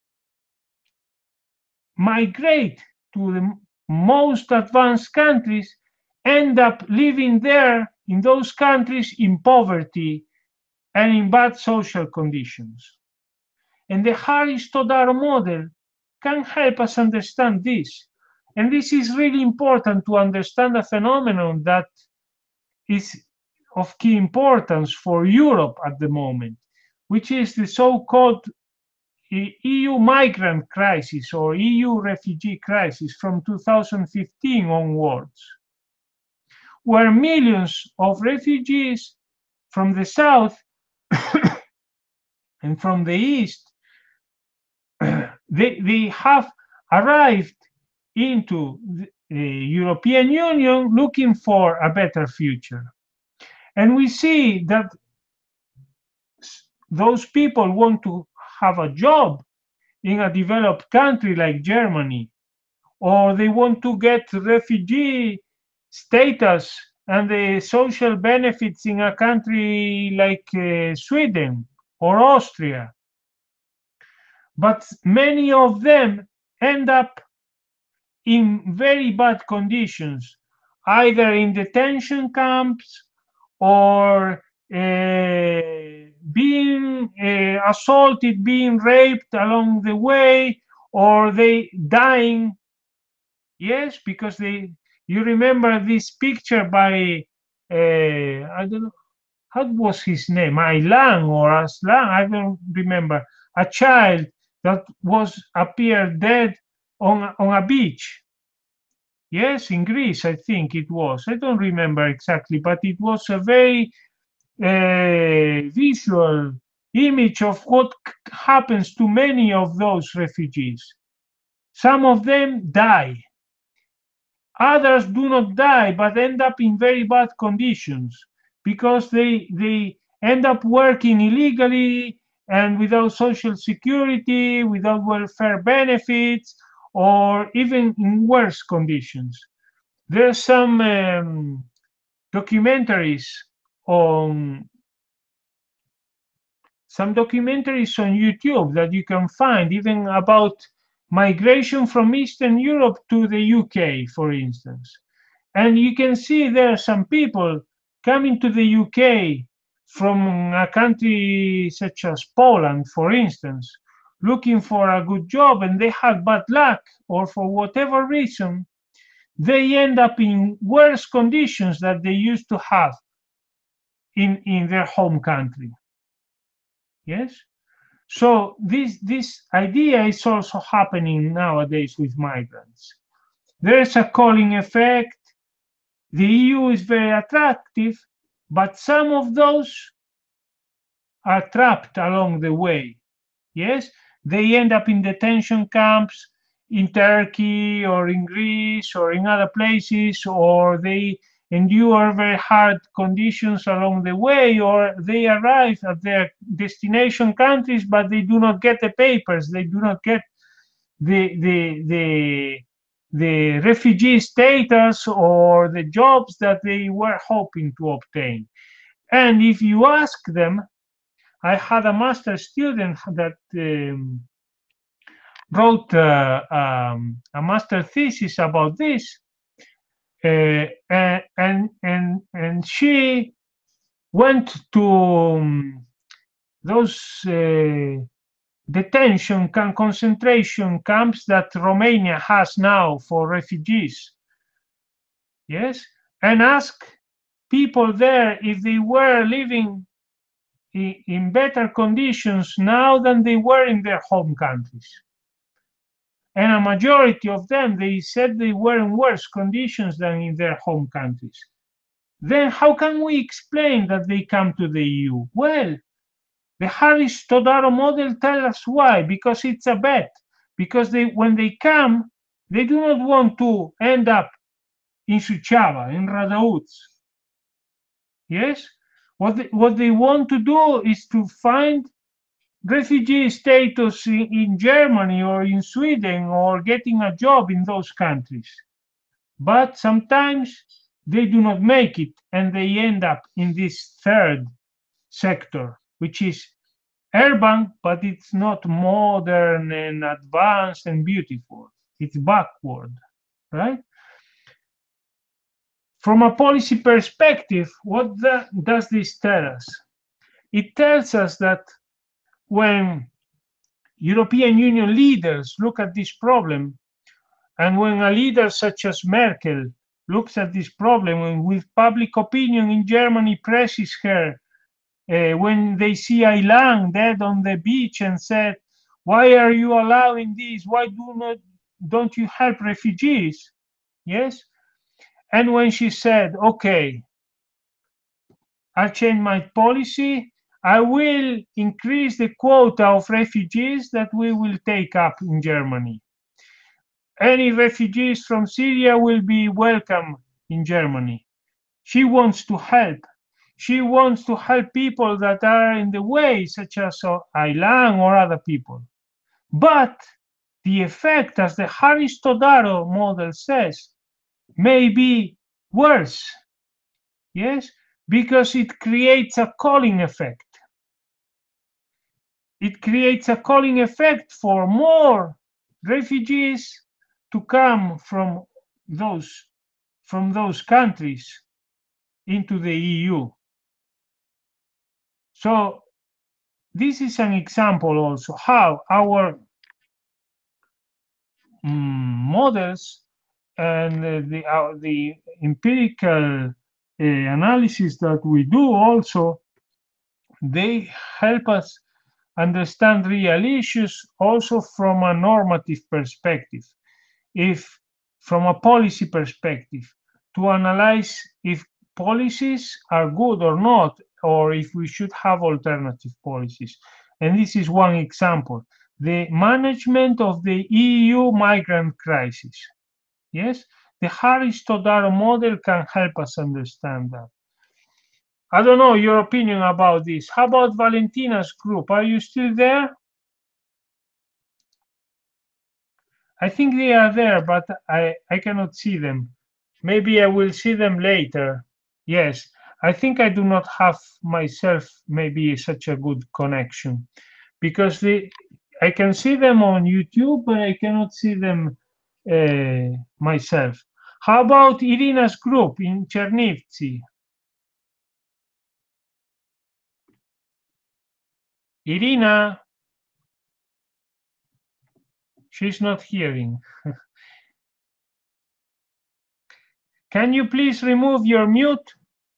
migrate to the most advanced countries end up living there in those countries in poverty and in bad social conditions. And the Harris-Todaro model can help us understand this. And this is really important to understand a phenomenon that is of key importance for Europe at the moment, which is the so-called E U migrant crisis or E U refugee crisis from two thousand fifteen onwards, where millions of refugees from the south and from the East, they, they have arrived into the, the European Union looking for a better future. And we see that those people want to have a job in a developed country like Germany, or they want to get refugee status and the social benefits in a country like uh, Sweden or Austria. But many of them end up in very bad conditions, either in detention camps or uh, being uh, assaulted, being raped along the way, or they dying. Yes, because they, you remember this picture by, uh, I don't know, how was his name? Aylan or Aslan, I don't remember. A child that was appeared dead on, on a beach. Yes, in Greece, I think it was. I don't remember exactly, but it was a very uh, visual image of what happens to many of those refugees. Some of them die. Others do not die, but end up in very bad conditions because they, they end up working illegally and without social security, without welfare benefits, or even in worse conditions. There are some um, documentaries on some documentaries on YouTube that you can find even about migration from Eastern Europe to the U K, for instance. And you can see there are some people coming to the U K from a country such as Poland, for instance, looking for a good job, and they have bad luck, or for whatever reason, they end up in worse conditions that they used to have in, in their home country. Yes? So this, this idea is also happening nowadays with migrants. There's a calling effect. The E U is very attractive, but some of those are trapped along the way. Yes? They end up in detention camps in Turkey or in Greece or in other places, or they endure very hard conditions along the way, or they arrive at their destination countries, but they do not get the papers, they do not get the, the, the, the refugee status or the jobs that they were hoping to obtain. And if you ask them, I had a master student that um, wrote uh, um, a master thesis about this, uh, and and and she went to um, those uh, detention camp, concentration camps that Romania has now for refugees. Yes, and asked people there if they were living in better conditions now than they were in their home countries. And a majority of them, they said they were in worse conditions than in their home countries. Then how can we explain that they come to the E U? Well, the Harris-Todaro model tells us why, because it's a bet. Because they, when they come, they do not want to end up in Suceava, in Radauts. Yes? What they, what they want to do is to find refugee status in, in Germany or in Sweden, or getting a job in those countries. But sometimes they do not make it, and they end up in this third sector, which is urban, but it's not modern and advanced and beautiful. It's backward, right? From a policy perspective, what the, does this tell us? It tells us that when European Union leaders look at this problem, and when a leader such as Merkel looks at this problem, and with public opinion in Germany presses her, uh, when they see Aylan dead on the beach and said, why are you allowing this? Why do not, don't you help refugees? Yes? And when she said, okay, I'll change my policy, I will increase the quota of refugees that we will take up in Germany. Any refugees from Syria will be welcome in Germany. She wants to help. She wants to help people that are in the way, such as Aylan or other people. But the effect, as the Harris Todaro model says, may be worse. Yes, because it creates a calling effect. It creates a calling effect for more refugees to come from those from those countries into the E U. So this is an example also how our mm, models and uh, the uh, the empirical uh, analysis that we do also, they help us understand real issues also from a normative perspective, if from a policy perspective, to analyze if policies are good or not, or if we should have alternative policies. And this is one example, the management of the E U migrant crisis. Yes, the Harris Todaro model can help us understand that. I don't know your opinion about this. How about Valentina's group? Are you still there? I think they are there, but I, I cannot see them. Maybe I will see them later. Yes, I think I do not have myself maybe such a good connection, because the, I can see them on YouTube, but I cannot see them uh, myself. How about Irina's group in Chernivtsi? Irina, she's not hearing. Can you please remove your mute?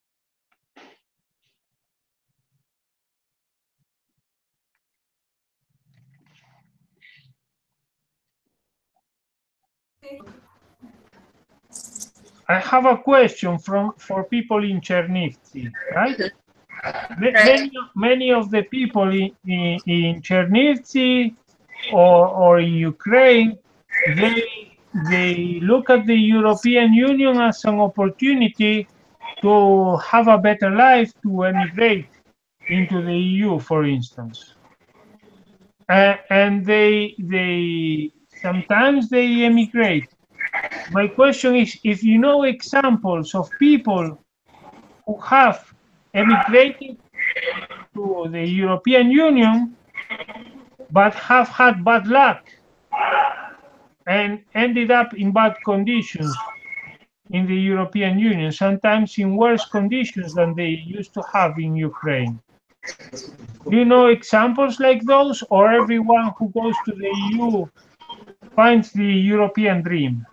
I have a question from for people in Chernivtsi, right? Many, many of the people in, in, in Chernivtsi or, or in Ukraine, they, they look at the European Union as an opportunity to have a better life, to emigrate into the E U, for instance. Uh, and they, they sometimes they emigrate. My question is, if you know examples of people who have emigrated to the European Union, but have had bad luck and ended up in bad conditions in the European Union, sometimes in worse conditions than they used to have in Ukraine. Do you know examples like those, or everyone who goes to the E U finds the European dream?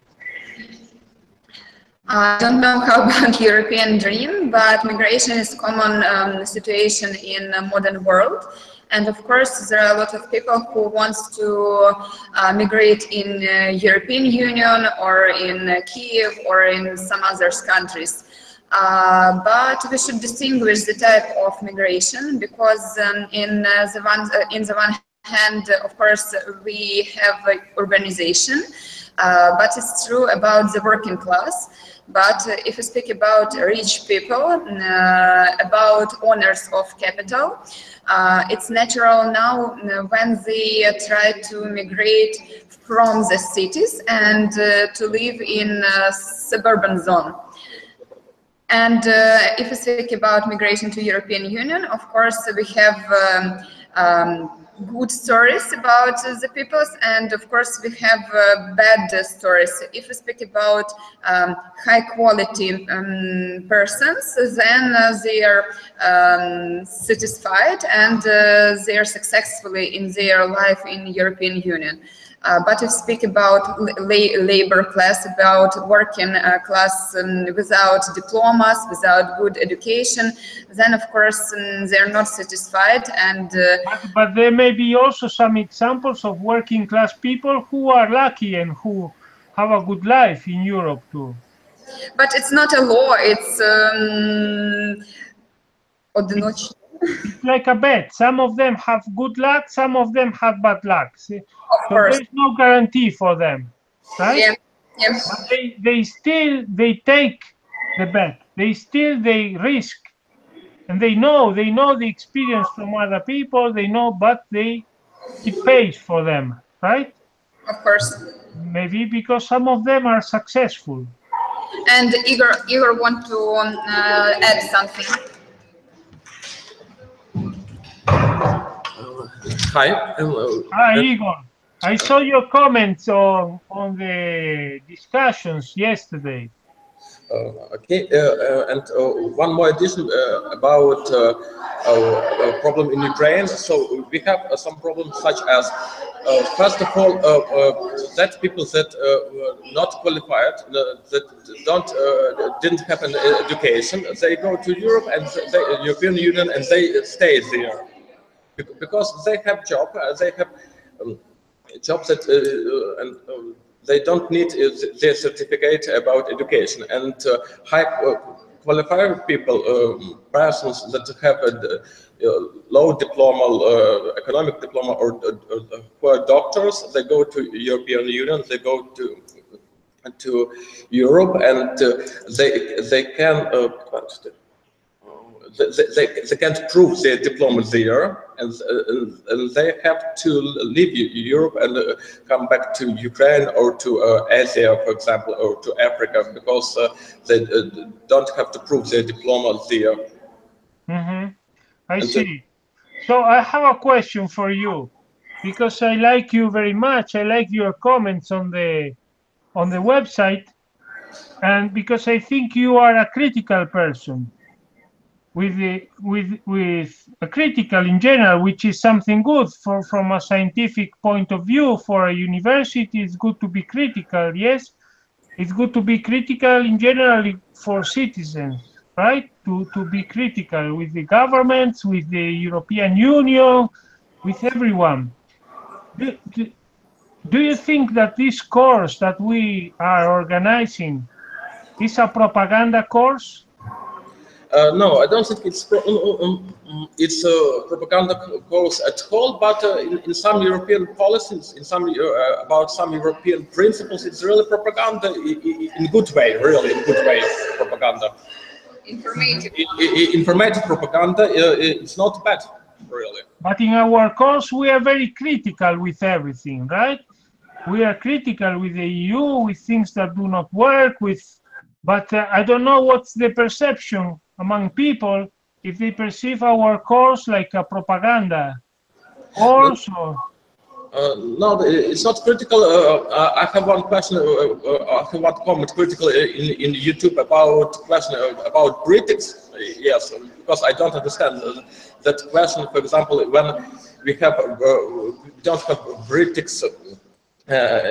I don't know how about European dream, but migration is a common um, situation in a modern world. And of course, there are a lot of people who want to uh, migrate in uh, European Union or in uh, Kiev or in some other countries. Uh, but we should distinguish the type of migration, because um, in, uh, the one, uh, in the one hand, uh, of course, we have uh, urbanization, uh, but it's true about the working class. But uh, if we speak about rich people, uh, about owners of capital, uh, it's natural now uh, when they uh, try to migrate from the cities and uh, to live in a suburban zone. And uh, if we speak about migration to European Union, of course, we have um, um, good stories about uh, the peoples, and of course we have uh, bad uh, stories. If we speak about um, high quality um, persons, then uh, they are um, satisfied and uh, they are successfully in their life in European Union. Uh, but if we speak about la labor class, about working uh, class um, without diplomas, without good education, then of course um, they're not satisfied. And uh, but, but there may be also some examples of working class people who are lucky and who have a good life in Europe too. But it's not a law, it's um, It's, It's like a bet. Some of them have good luck, some of them have bad luck. See? Of So course. there's no guarantee for them, right? Yeah. Yeah. But they, they still, they take the bet. They still, they risk. And they know, they know the experience from other people, they know, but they, it pays for them, right? Of course. Maybe because some of them are successful. And Igor, Igor want to um, uh, add something. Hi. Hello. Hi, Igor. I saw your comments on, on the discussions yesterday. Uh, okay, uh, uh, and uh, one more addition uh, about uh, a problem in Ukraine. So we have uh, some problems such as, uh, first of all, uh, uh, that people that uh, were not qualified, uh, that don't uh, didn't have an education, they go to Europe and the European Union and they stay there because they have job, uh, they have um, jobs that uh, and. Um, they don't need their certificate about education, and uh, high qualified people, uh, persons that have a uh, low diploma, uh, economic diploma, or uh, who are doctors, they go to European Union, they go to to Europe, and uh, they they can uh, they, they, they can't prove their diploma there, and, and, and they have to leave Europe and uh, come back to Ukraine or to uh, Asia, for example, or to Africa, because uh, they uh, don't have to prove their diploma there. Mm-hmm. I and see. So I have a question for you, because I like you very much. I like your comments on the on the website, and because I think you are a critical person. With, the, with, with a critical in general, which is something good for, from a scientific point of view. For a university, it's good to be critical, yes? It's good to be critical in general for citizens, right? To, to be critical with the governments, with the European Union, with everyone. Do, do, do you think that this course that we are organizing is a propaganda course? Uh, no, I don't think it's pro um, um, it's a propaganda course at all. But uh, in, in some European policies, in some uh, about some European principles, it's really propaganda in, in good way, really in good way propaganda. Informative. Informative propaganda. Uh, it's not bad, really. But in our course, we are very critical with everything, right? We are critical with the E U, with things that do not work, with. But uh, I don't know what's the perception among people, if they perceive our course like a propaganda course or... Uh, no, it's not critical. Uh, I have one question, uh, uh, I have one comment critical in, in YouTube about question about Britics. Yes, because I don't understand that question. For example, when we have, uh, we don't have Britics Uh,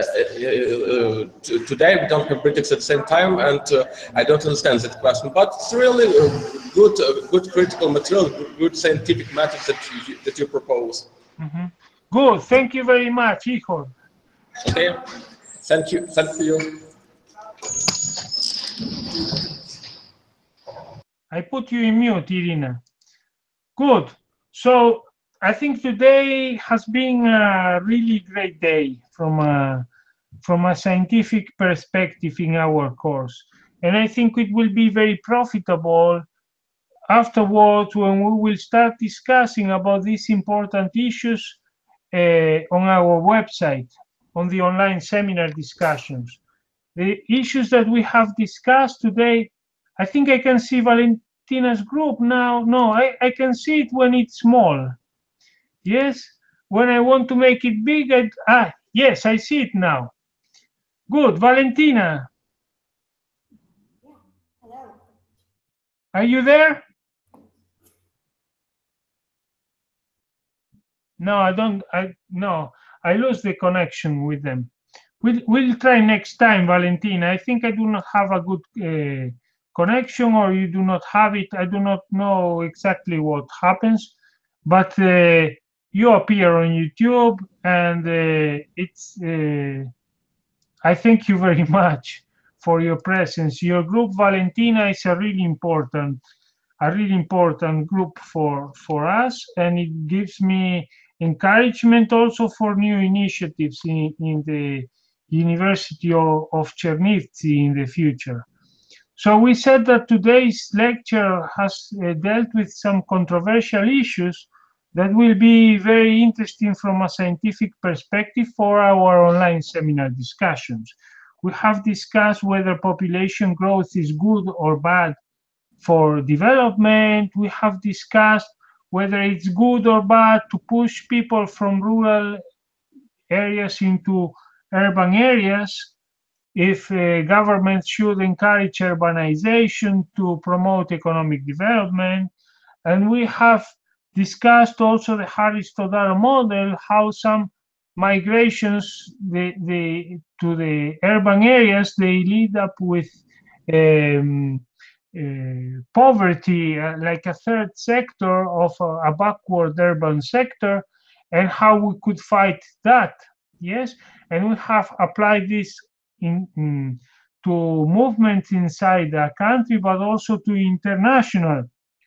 uh, uh, today we don't have Britics at the same time, and uh, I don't understand that question. But it's really uh, good, uh, good critical material, good scientific methods that you, that you propose. Mm-hmm. Good. Thank you very much, Igor. Okay. Thank you. Thank you. I put you in mute, Irina. Good. So I think today has been a really great day from a, from a scientific perspective in our course. And I think it will be very profitable afterwards when we will start discussing about these important issues uh, on our website, on the online seminar discussions. The issues that we have discussed today, I think I can see Valentina's group now. No, I, I can see it when it's small. Yes, when I want to make it big, I, ah, yes, I see it now. Good, Valentina. Hello. Are you there? No, I don't, I, no, I lose the connection with them. We'll, we'll try next time, Valentina. I think I do not have a good uh, connection, or you do not have it. I do not know exactly what happens, but uh, you appear on YouTube, and uh, it's, uh, I thank you very much for your presence. Your group, Valentina, is a really important a really important group for, for us, and it gives me encouragement also for new initiatives in, in the University of, of Chernivtsi in the future. So we said that today's lecture has uh, dealt with some controversial issues that will be very interesting from a scientific perspective for our online seminar discussions. We have discussed whether population growth is good or bad for development. We have discussed whether it's good or bad to push people from rural areas into urban areas, if uh, governments should encourage urbanization to promote economic development. And we have discussed also the Harris-Todaro model, how some migrations the, the, to the urban areas, they lead up with um, uh, poverty, uh, like a third sector of a, a backward urban sector, and how we could fight that. Yes, and we have applied this in, in to movements inside the country, but also to international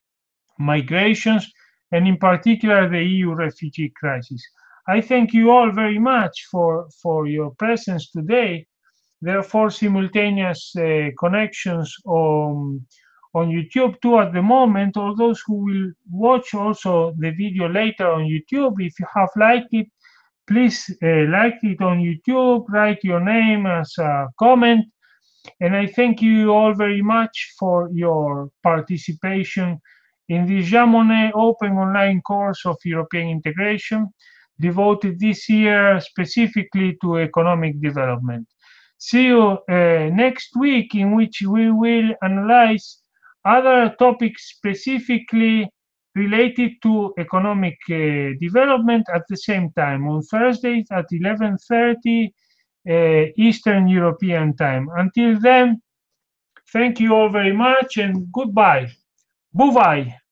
migrations, and in particular the E U refugee crisis. I thank you all very much for, for your presence today. There are four simultaneous uh, connections on, on YouTube too at the moment. All those who will watch also the video later on YouTube, if you have liked it, please uh, like it on YouTube, write your name as a comment. And I thank you all very much for your participation in the Jean Monnet Open Online course of European integration, devoted this year specifically to economic development. See you uh, next week, in which we will analyze other topics specifically related to economic uh, development at the same time, on Thursdays at eleven thirty uh, Eastern European time. Until then, thank you all very much and goodbye. Buvai.